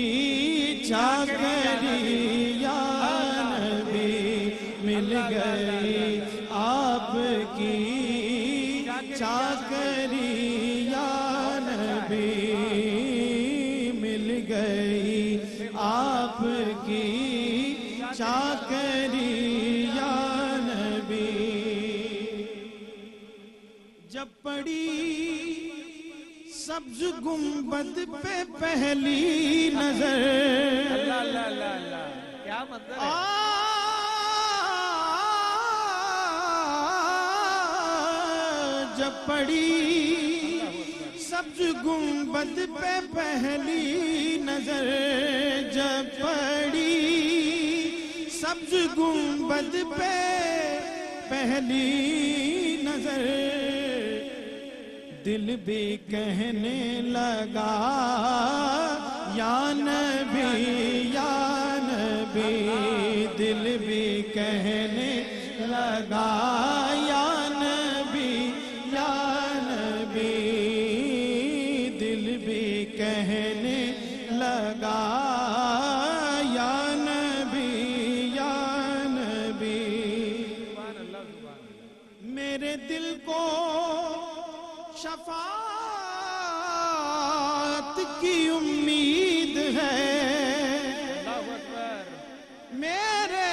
چاکری یا نبی. مل گئی آپ کی چاکری یا نبی. مل گئی آپ کی چاکری یا نبی. جب پڑی سبز گنبد پہ پہلی نظر. اللہ اللہ اللہ اللہ کیا منظر ہے. جب پڑی سبز گنبد پہ پہلی نظر. جب پڑی سبز گنبد پہ پہلی نظر. دل بھی کہنے لگا یا نبی یا نبی. دل بھی کہنے لگا یا نبی یا نبی. دل بھی کہنے لگا یا نبی یا نبی. میرے دل کو شفاعت کی امید ہے. اللہ اکبر. میرے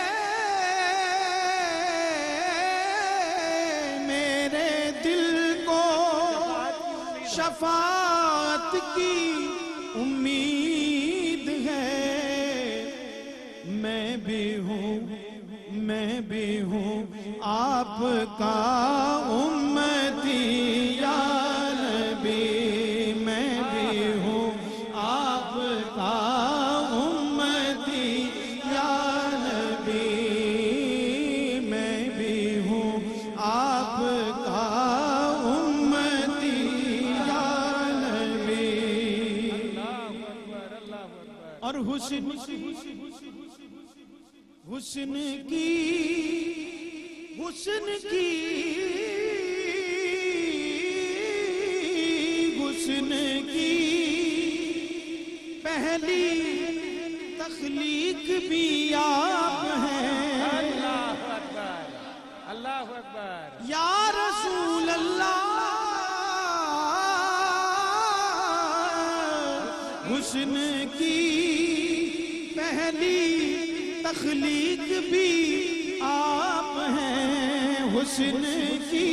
میرے دل کو شفاعت کی امید ہے. میں بھی ہوں میں بھی ہوں آپ کا امتی یا نبی. میں بھی ہوں آپ کا امتی یا نبی. میں بھی ہوں آپ کا امتی یا نبی. اور حسن حسن کی حسن کی حسن کی پہلی تخلیق بھی آپ ہیں. اللہ اکبر اللہ اکبر. یا رسول اللہ حسن کی پہلی تخلیق بھی آپ ہیں. حسن کی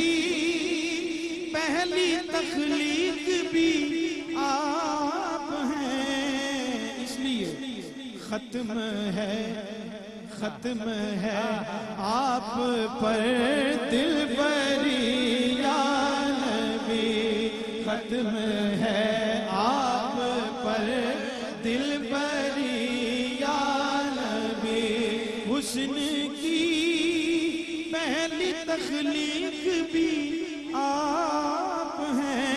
پہلی تخلیق بھی آپ ہیں. اس لیے ختم ہے ختم ہے آپ پر دل بری یا نبی. ختم ہے آپ پر دل بری یا نبی. حسن کی پہلی تخلیق بھی آپ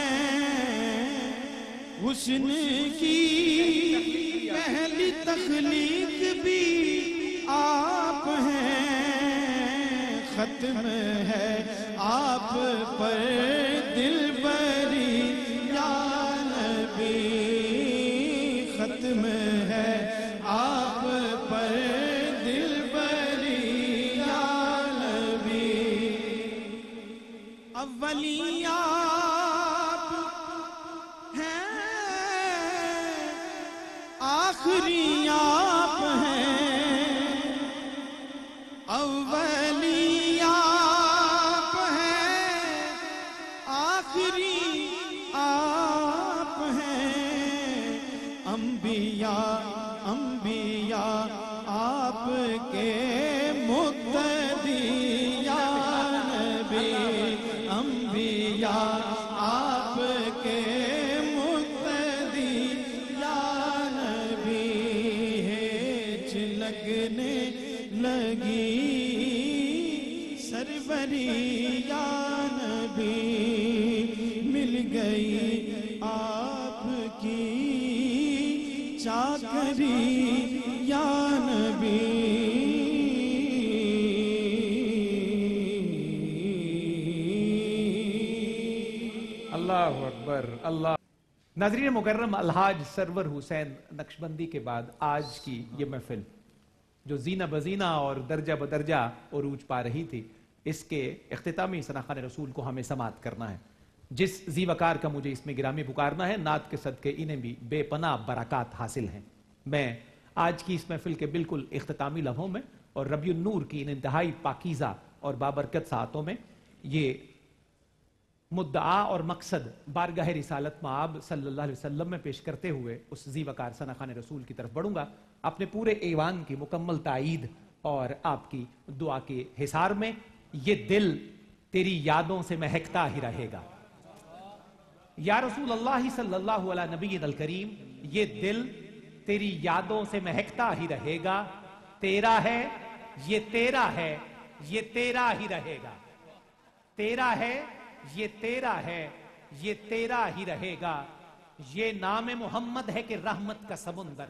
ہیں. حسن کی پہلی تخلیق ختم ہے آپ پر دل بری یا نبی، ختم ہے آپ پر دل بری یا نبی، اولی آپ ہیں آخری آپ ہیں، اولی آپ ہیں آخری آپ ہیں، انبیاء انبیاء آپ کے مقتدی یا نبی، انبیاء آپ کے مقتدی یا نبی، ہیچ لگنے لگی سروری یا نبی، مل گئی آپ کی چاکری یا نبی۔ اللہ اکبر اللہ۔ ناظرین مکرم، الحاج سرور حسین نقشبندی کے بعد آج کی یہ محفل جو زینہ بزینہ اور درجہ بدرجہ عروج پا رہی تھی، اس کے اختتامی ثناخوان رسول کو ہمیں سماعت کرنا ہے۔ جس ذی وقار کا مجھے اس میں گرامی پکارنا ہے، نعت کے صدقے انہیں بھی بے پناہ برکات حاصل ہیں۔ میں آج کی اس محفل کے بالکل اختتامی لمحوں میں اور ربیع النور کی ان انتہائی پاکیزہ اور بابرکت ساعتوں میں یہ مدعا اور مقصد بارگاہ رسالت مآب صلی اللہ علیہ وسلم میں پیش کرتے ہوئے اس ذی وقار ثناخوان رسول کی طرف بڑھوں گا، اپنے پورے ایوان کی مکمل تائید اور آپ کی دعا کے حصار میں۔ یہ دل تیری یادوں سے مہکتا ہی رہے گا یا رسول اللہ صلی اللہ علیہ نبی الکریم، یہ دل تیری یادوں سے مہکتا ہی رہے گا، تیرا ہے یہ تیرا ہے یہ تیرا ہی رہے گا، تیرا ہے یہ تیرا ہے یہ تیرا ہی رہے گا، یہ نام محمد ہے کہ رحمت کا سمندر،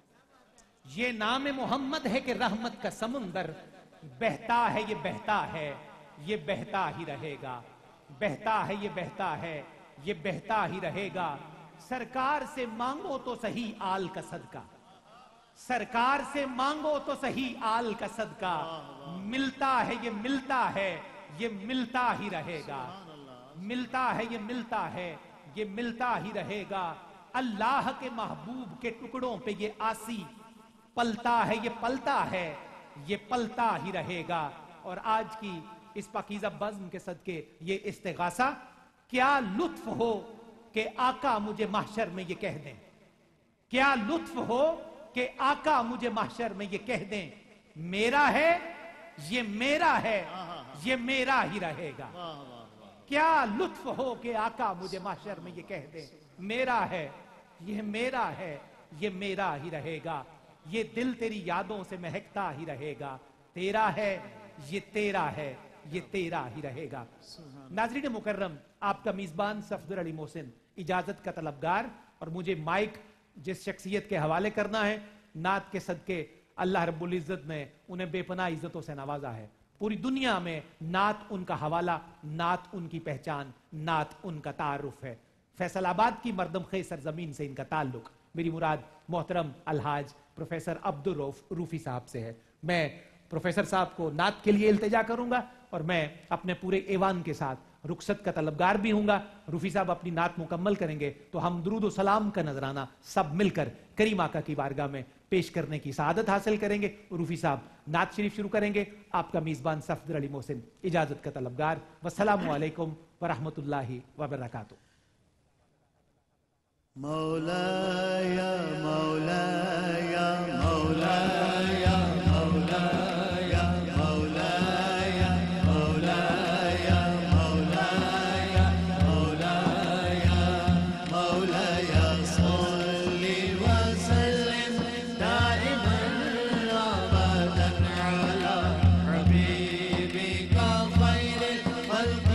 یہ نام محمد ہے کہ رحمت کا سمندر، بہتا ہے یہ بہتا ہے یہ بہتا ہی رہے گا، بہتا ہے یہ بہتا ہے یہ بہتا ہی رہے گا، سرکار سے مانگو تو صحیح آل کا صدقہ، سرکار سے مانگو تو صحیح آل کا صدقہ، ملتا ہے یہ ملتا ہے یہ ملتا ہی رہے گا، ملتا ہے یہ ملتا ہے یہ ملتا ہی رہے گا، اللہ کے محبوب کے ٹکڑوں پہ یہ آسی پلتا ہے یہ پلتا ہے یہ پلتا ہی رہے گا۔ اور آج کی اس پاکیزہ بزم کے صدقے یہ استغاثہ، کیا لطف ہو کہ آقا مجھے محشر میں یہ کہہ دیں، کیا لطف ہو کہ آقا مجھے محشر میں یہ کہہ دیں، میرا ہے یہ میرا ہے یہ میرا ہی رہے گا، کیا لطف ہو کہ آقا مجھے محشر میں یہ کہہ دیں، میرا ہے یہ میرا ہے یہ میرا ہی رہے گا، یہ دل تیری یادوں سے مہکتا ہی رہے گا، تیرا ہے یہ تیرا ہے یہ تیرا ہی رہے گا۔ ناظرین مکرم، آپ کا میزبان صفدر علی محسن اجازت کا طلبگار، اور مجھے مائک جس شخصیت کے حوالے کرنا ہے، نعت کے صدقے اللہ رب العزت نے انہیں بے پناہ عزتوں سے نوازا ہے، پوری دنیا میں نعت ان کا حوالہ، نعت ان کی پہچان، نعت ان کا تعارف ہے۔ فیصل آباد کی مردم خیز سرزمین سے ان کا تعلق، میری مراد محترم الحاج پروفیسر عبدالرؤف روفی صاحب سے ہے۔ میں پروفیسر صاحب کو نعت کے لیے التجا کروں گا، اور میں اپنے پورے ایوان کے ساتھ رخصت کا طلبگار بھی ہوں گا۔ روفی صاحب اپنی نعت مکمل کریں گے تو ہم درود و سلام کا نذرانہ سب مل کر کریم آقا کی بارگاہ میں پیش کرنے کی سعادت حاصل کریں گے۔ روفی صاحب نعت شریف شروع کریں گے، آپ کا میزبان صفدر علی محسن اجازت کا طلبگار۔ والسلام علیکم ورحمۃ اللہ وبرکاتہ۔ مولاي مولاي مولاي مولاي مولاي مولاي مولاي مولاي مولاي صل وسلم دائما ابدا على حبيبك خير الخلق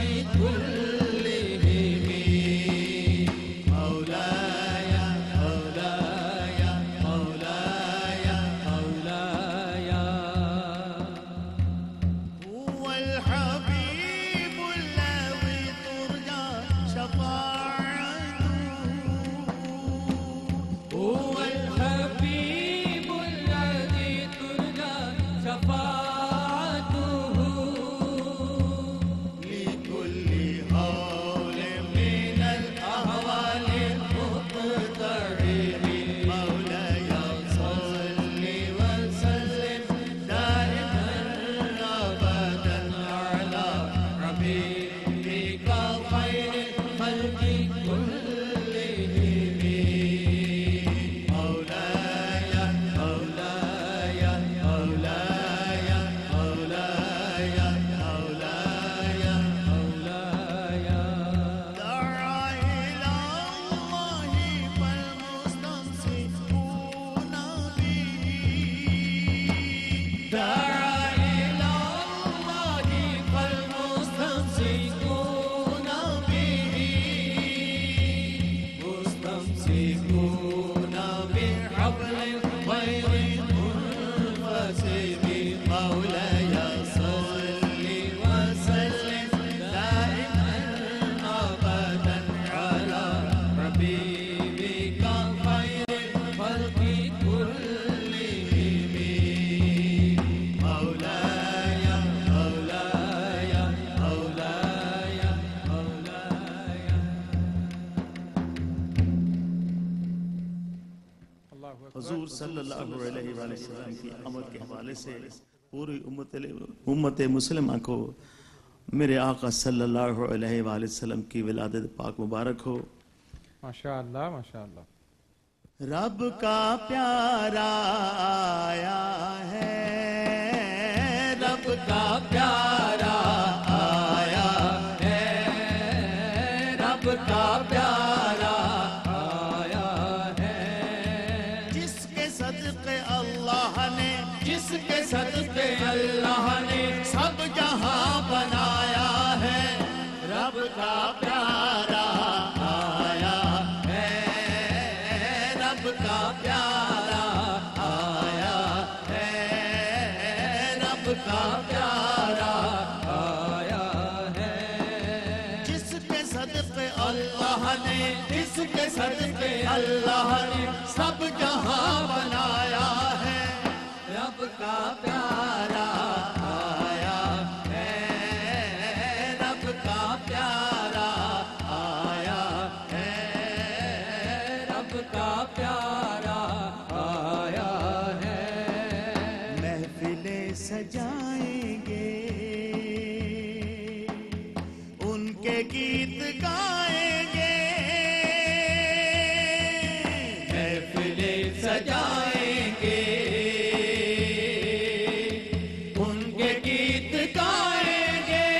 كلهم مولاي مولاي دعا إلى الله فالمستمسكون به مستمسكون بحبل غير منفسد مولاي صل وسلم دائما أبدا على حبيبك خير الخلق كلهم مولاي مولاي مولاي مولاي حضور صلی اللہ علیہ وآلہ وسلم کی آمد کے حوالے سے پوری امت امت مسلمہ کو میرے آقا صلی اللہ علیہ وآلہ وسلم کی ولادت پاک مبارک ہو. ماشاءاللہ ماشاءاللہ. رب کا پیارا آیا ہے رب کا پیارا آیا ہے رب کا پیارا آیا ہے جس کے صدقے اللہ نے جس کے صدقے اللہ نے سب جہاں بنایا ہے رب کا پیارا آیا ہے رب کا پیارا آیا ہے رب کا پیارا آیا ہے جس کے صدقے اللہ نے جس کے صدقے اللہ نے سب جہاں بنایا ہے رب کا پیارا آیا ہے رب کا پیارا آیا ہے رب کا پیارا آیا ہے محفلیں سجائیں گے ان کے گیت گائیں گے محفلیں سجائیں گے ان کے گیت گائیں گے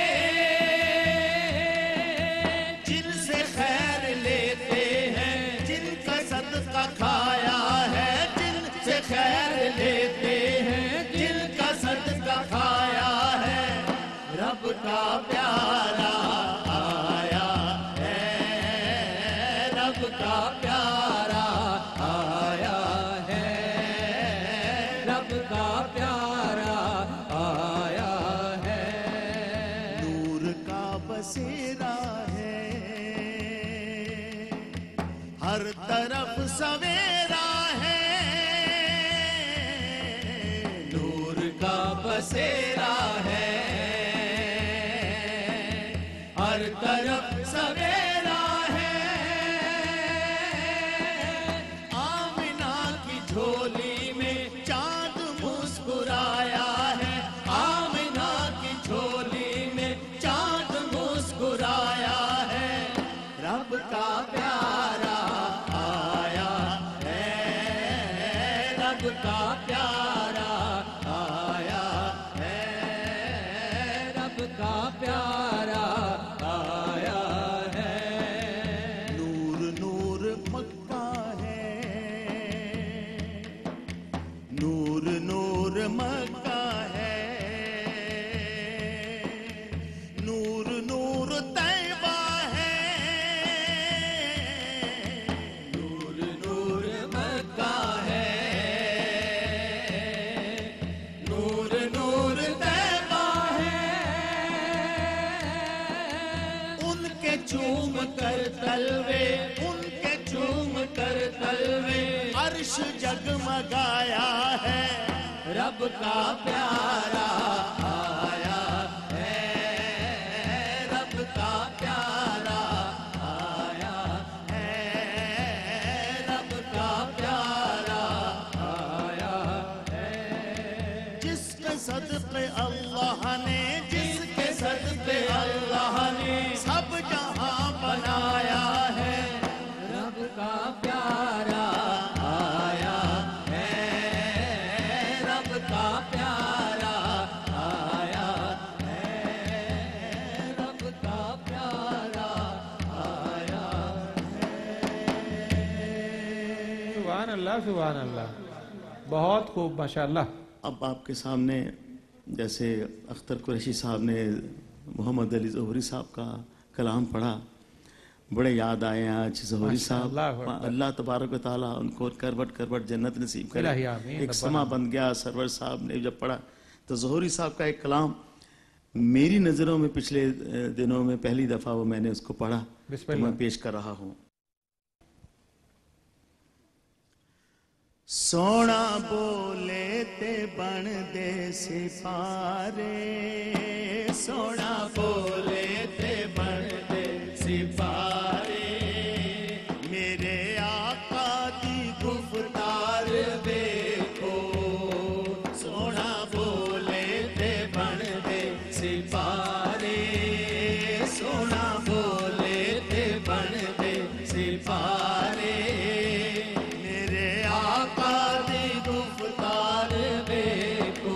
جن سے خیر لیتے ہیں جن کا صدقہ کھایا ہے جن سے خیر لیتے ہیں جن کا صدقہ کھایا ہے رب کا پیارا آیا ہے رب کا پیارا آیا ہے رب کا پیارا آیا ہے نور کا بسیرا ہے ہر طرف سویرا ہے نور کا بسیرا ہے ہر طرف سویرا ہے آمنہ کی جھولی میں چاند مسکرایا ہے آمنہ کی جھولی میں چاند مسکرایا ہے رب کا پیارا آیا ہے رب کا پیارا آیا ہے رب کا پیارا آیا ہے نور نور مکہ ہے نور نور مکہ ہے نور نور طیبہ ہے نور نور مکہ ہے نور نور طیبہ ہے ان کے چوم کر تلوے ان کے چوم کر تلوے عرش جگمگایا ہے رب کا پیارا آیا ہے رب کا پیارا آیا ہے رب کا پیارا آیا ہے جس کے صدقے اللہ نے جس کے صدقے اللہ نے سب جہاں بنایا ہے رب کا پیارا آیا ہے رب کا پیارا آیا ہے رب کا پیارا آیا سبحان اللہ سبحان اللہ. بہت خوب ماشاءاللہ. اب آپ کے سامنے جیسے اختر قریشی صاحب نے محمد علی ظہوری صاحب کا کلام پڑھا، بڑے یاد آئے ہیں آج ظہوری صاحب. اللہ تبارک و تعالیٰ ان کو کروٹ کروٹ جنت نصیب کرے. ایک سما بن گیا. سرور صاحب نے جب پڑھا تو ظہوری صاحب کا ایک کلام میری نظروں میں پچھلے دنوں میں پہلی دفعہ وہ میں نے اس کو پڑھا، میں پیش کر رہا ہوں. سونا بولے تے بن دے سپارے، سونا بولے تے بن دے سپارے، میرے آقا دی گفتار دیکھو، سونا بولے تے بن دے سپارے، سونا بولے تے بن دے سپارے، میرے آقا دی گفتار دیکھو.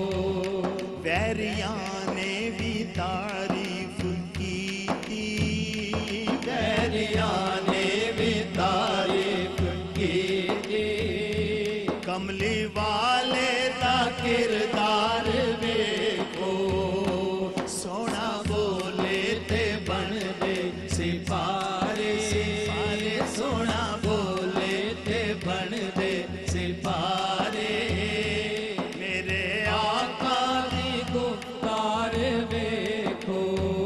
ویریاں نے بھی تعریف کی تھی، ویریاں نے بھی تعریف کی تھی، کملی والے دا کردار دیکھو، سونا بولے تے بن دے سپارے، سونا بولے تے بن دے سپارے، میرے آقا دی گفتار دیکھو.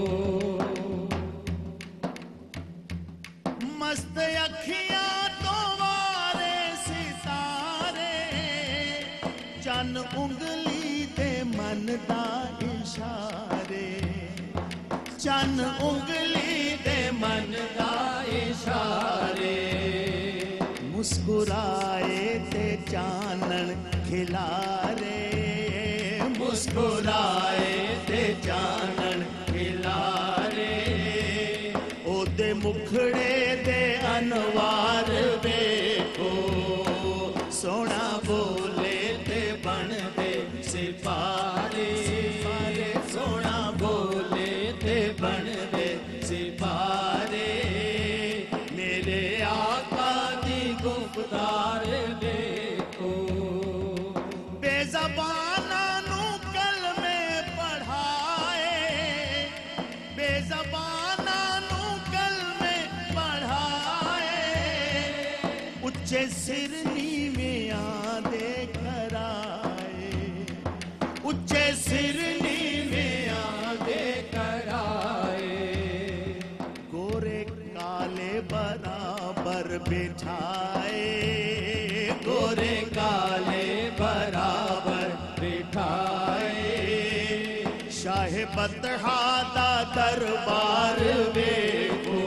مست اکھیاں تو وارے ستارے، چن انگلی تے من دا اشارے، چن انگلی تے من دا اشارے، مسکرائے تے چانن کھلارے، مسکرائے تے چانن کھلارے، او دے مکھڑے دے انوار ویکھو، سونا بولے تے بن دے سپارے، سونا بولے تے بن دے سپارے، میرے آقا دی گفتار دیکھو. بے زباناں نو کلمے پڑھائے، بے زباناں نو کلمے پڑھائے، اچھے سر نیویاں دے کرائے، اچھے سر نیویاں دے کرائے، گورے کالے برابر بٹھائے، گورے کالے برابر بٹھائے، شاہ بطحا دا دربار ویکھو،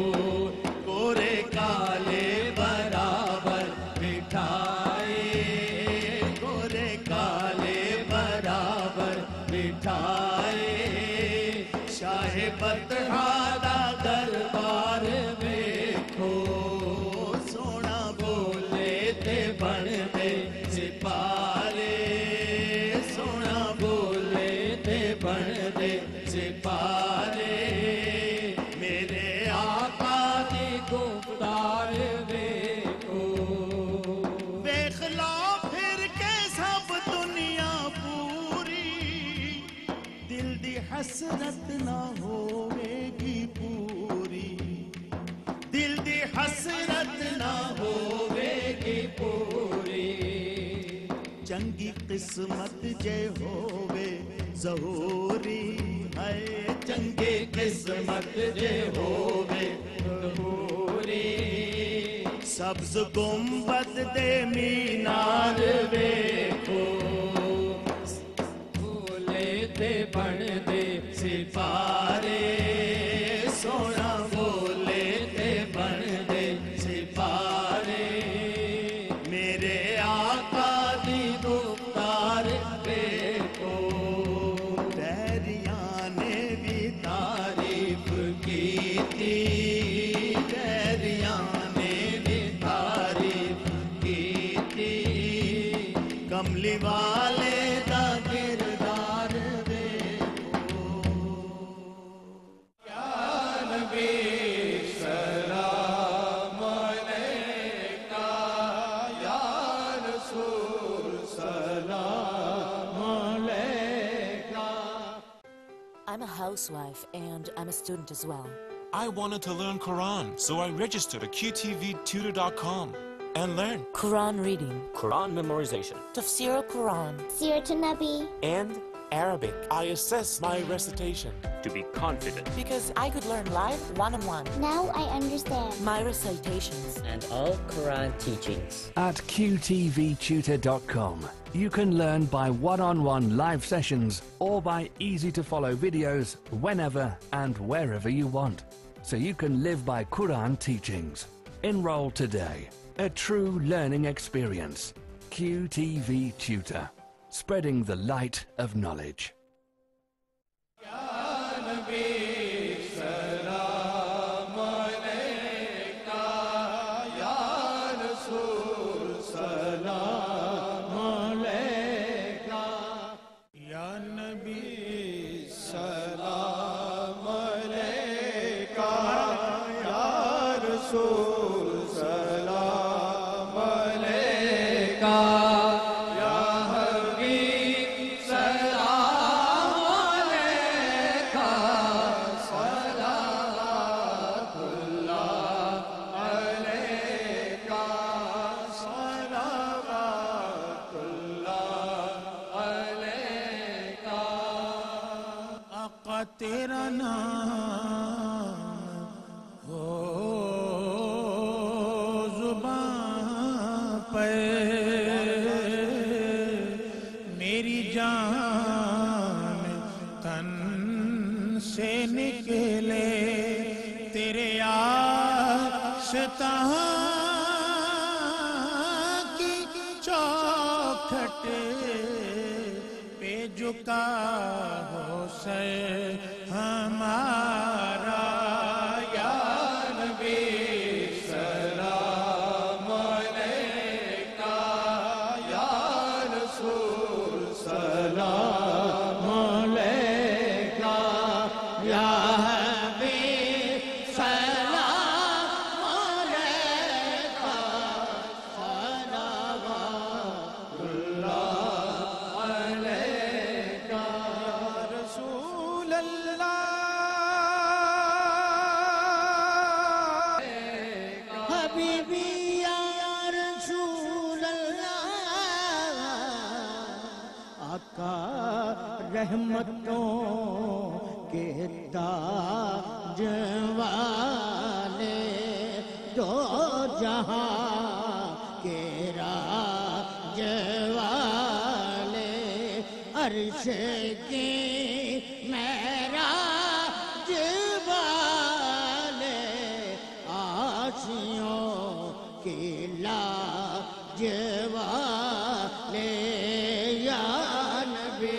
گورے کالے برابر بٹھائے، گورے کالے برابر بٹھائے، شاہ بطحا دا دربار ویکھو، سونا بولے تے بن دے سپارے، سونا بولے تے بن دے سپارے، میرے آقا دی گفتار دیکھو. دیکھ لو پھر کے سب دنیا پوری، دل دی حسرت نہ ہوے گی پوری، دل دی حسرت نہ ہوے گی پوری، چنگی قسمت جے ہووے ظہوری، ہے چنگی قسمت جے ہووے ظہوری، سبز گنبد دے مینار ویکھو، بولے تے بن دے سپارے، سونا بولے تے بن دے سپارے، میرے آقا دی گفتار دیکھو. ویریاں نے بھی تعریف کی تھی، ویریاں نے بھی تعریف کی تھی، کملی والے دا کردار دیکھو. یا نبی سلام علیکہ، یا رسول سلام I'm a housewife and I'm a student as well. I wanted to learn Quran, so I registered at Q T V tutor dot com and learned Quran reading, Quran memorization, Tafsir al-Quran, Sirat an-Nabi, and Arabic. I assessed my recitation to be confident. because I could learn live one-on-one. now I understand. My recitations. and all Quran teachings. At Q T V tutor dot com, you can learn by one-on-one live sessions or by easy-to-follow videos whenever and wherever you want. So you can live by Quran teachings. Enroll today. A true learning experience. Q T V Tutor. Spreading the light of knowledge. تیرا نام ہو زبان پہ میری جان تن سے نکلے تیرے آستاں کی چوکھٹ پہ جھکا ہو سے ہمارا یا نبی سلام علیکہ یا رسول سلام علیکہ یا حبیب سلام علیکہ صلوات اللہ علیکہ یا رسول اللہ حبیبی یا رسول اللہ آقا رحمتوں کے تاج والے دو جہاں کے راج والے عرش کی معراج والے آسیوں کی لاج والے یا نبی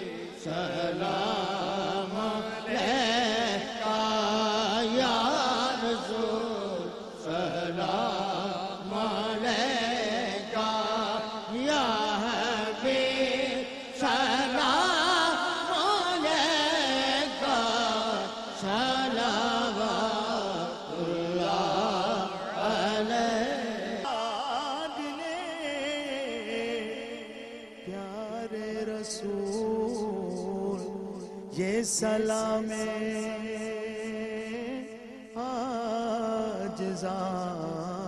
سلام علیکہ یا رسول سلام علیکہ یا حبیب سلام علیکہ صلوات اللہ علیکہ پیارے رسول یہ سلام عاجزاں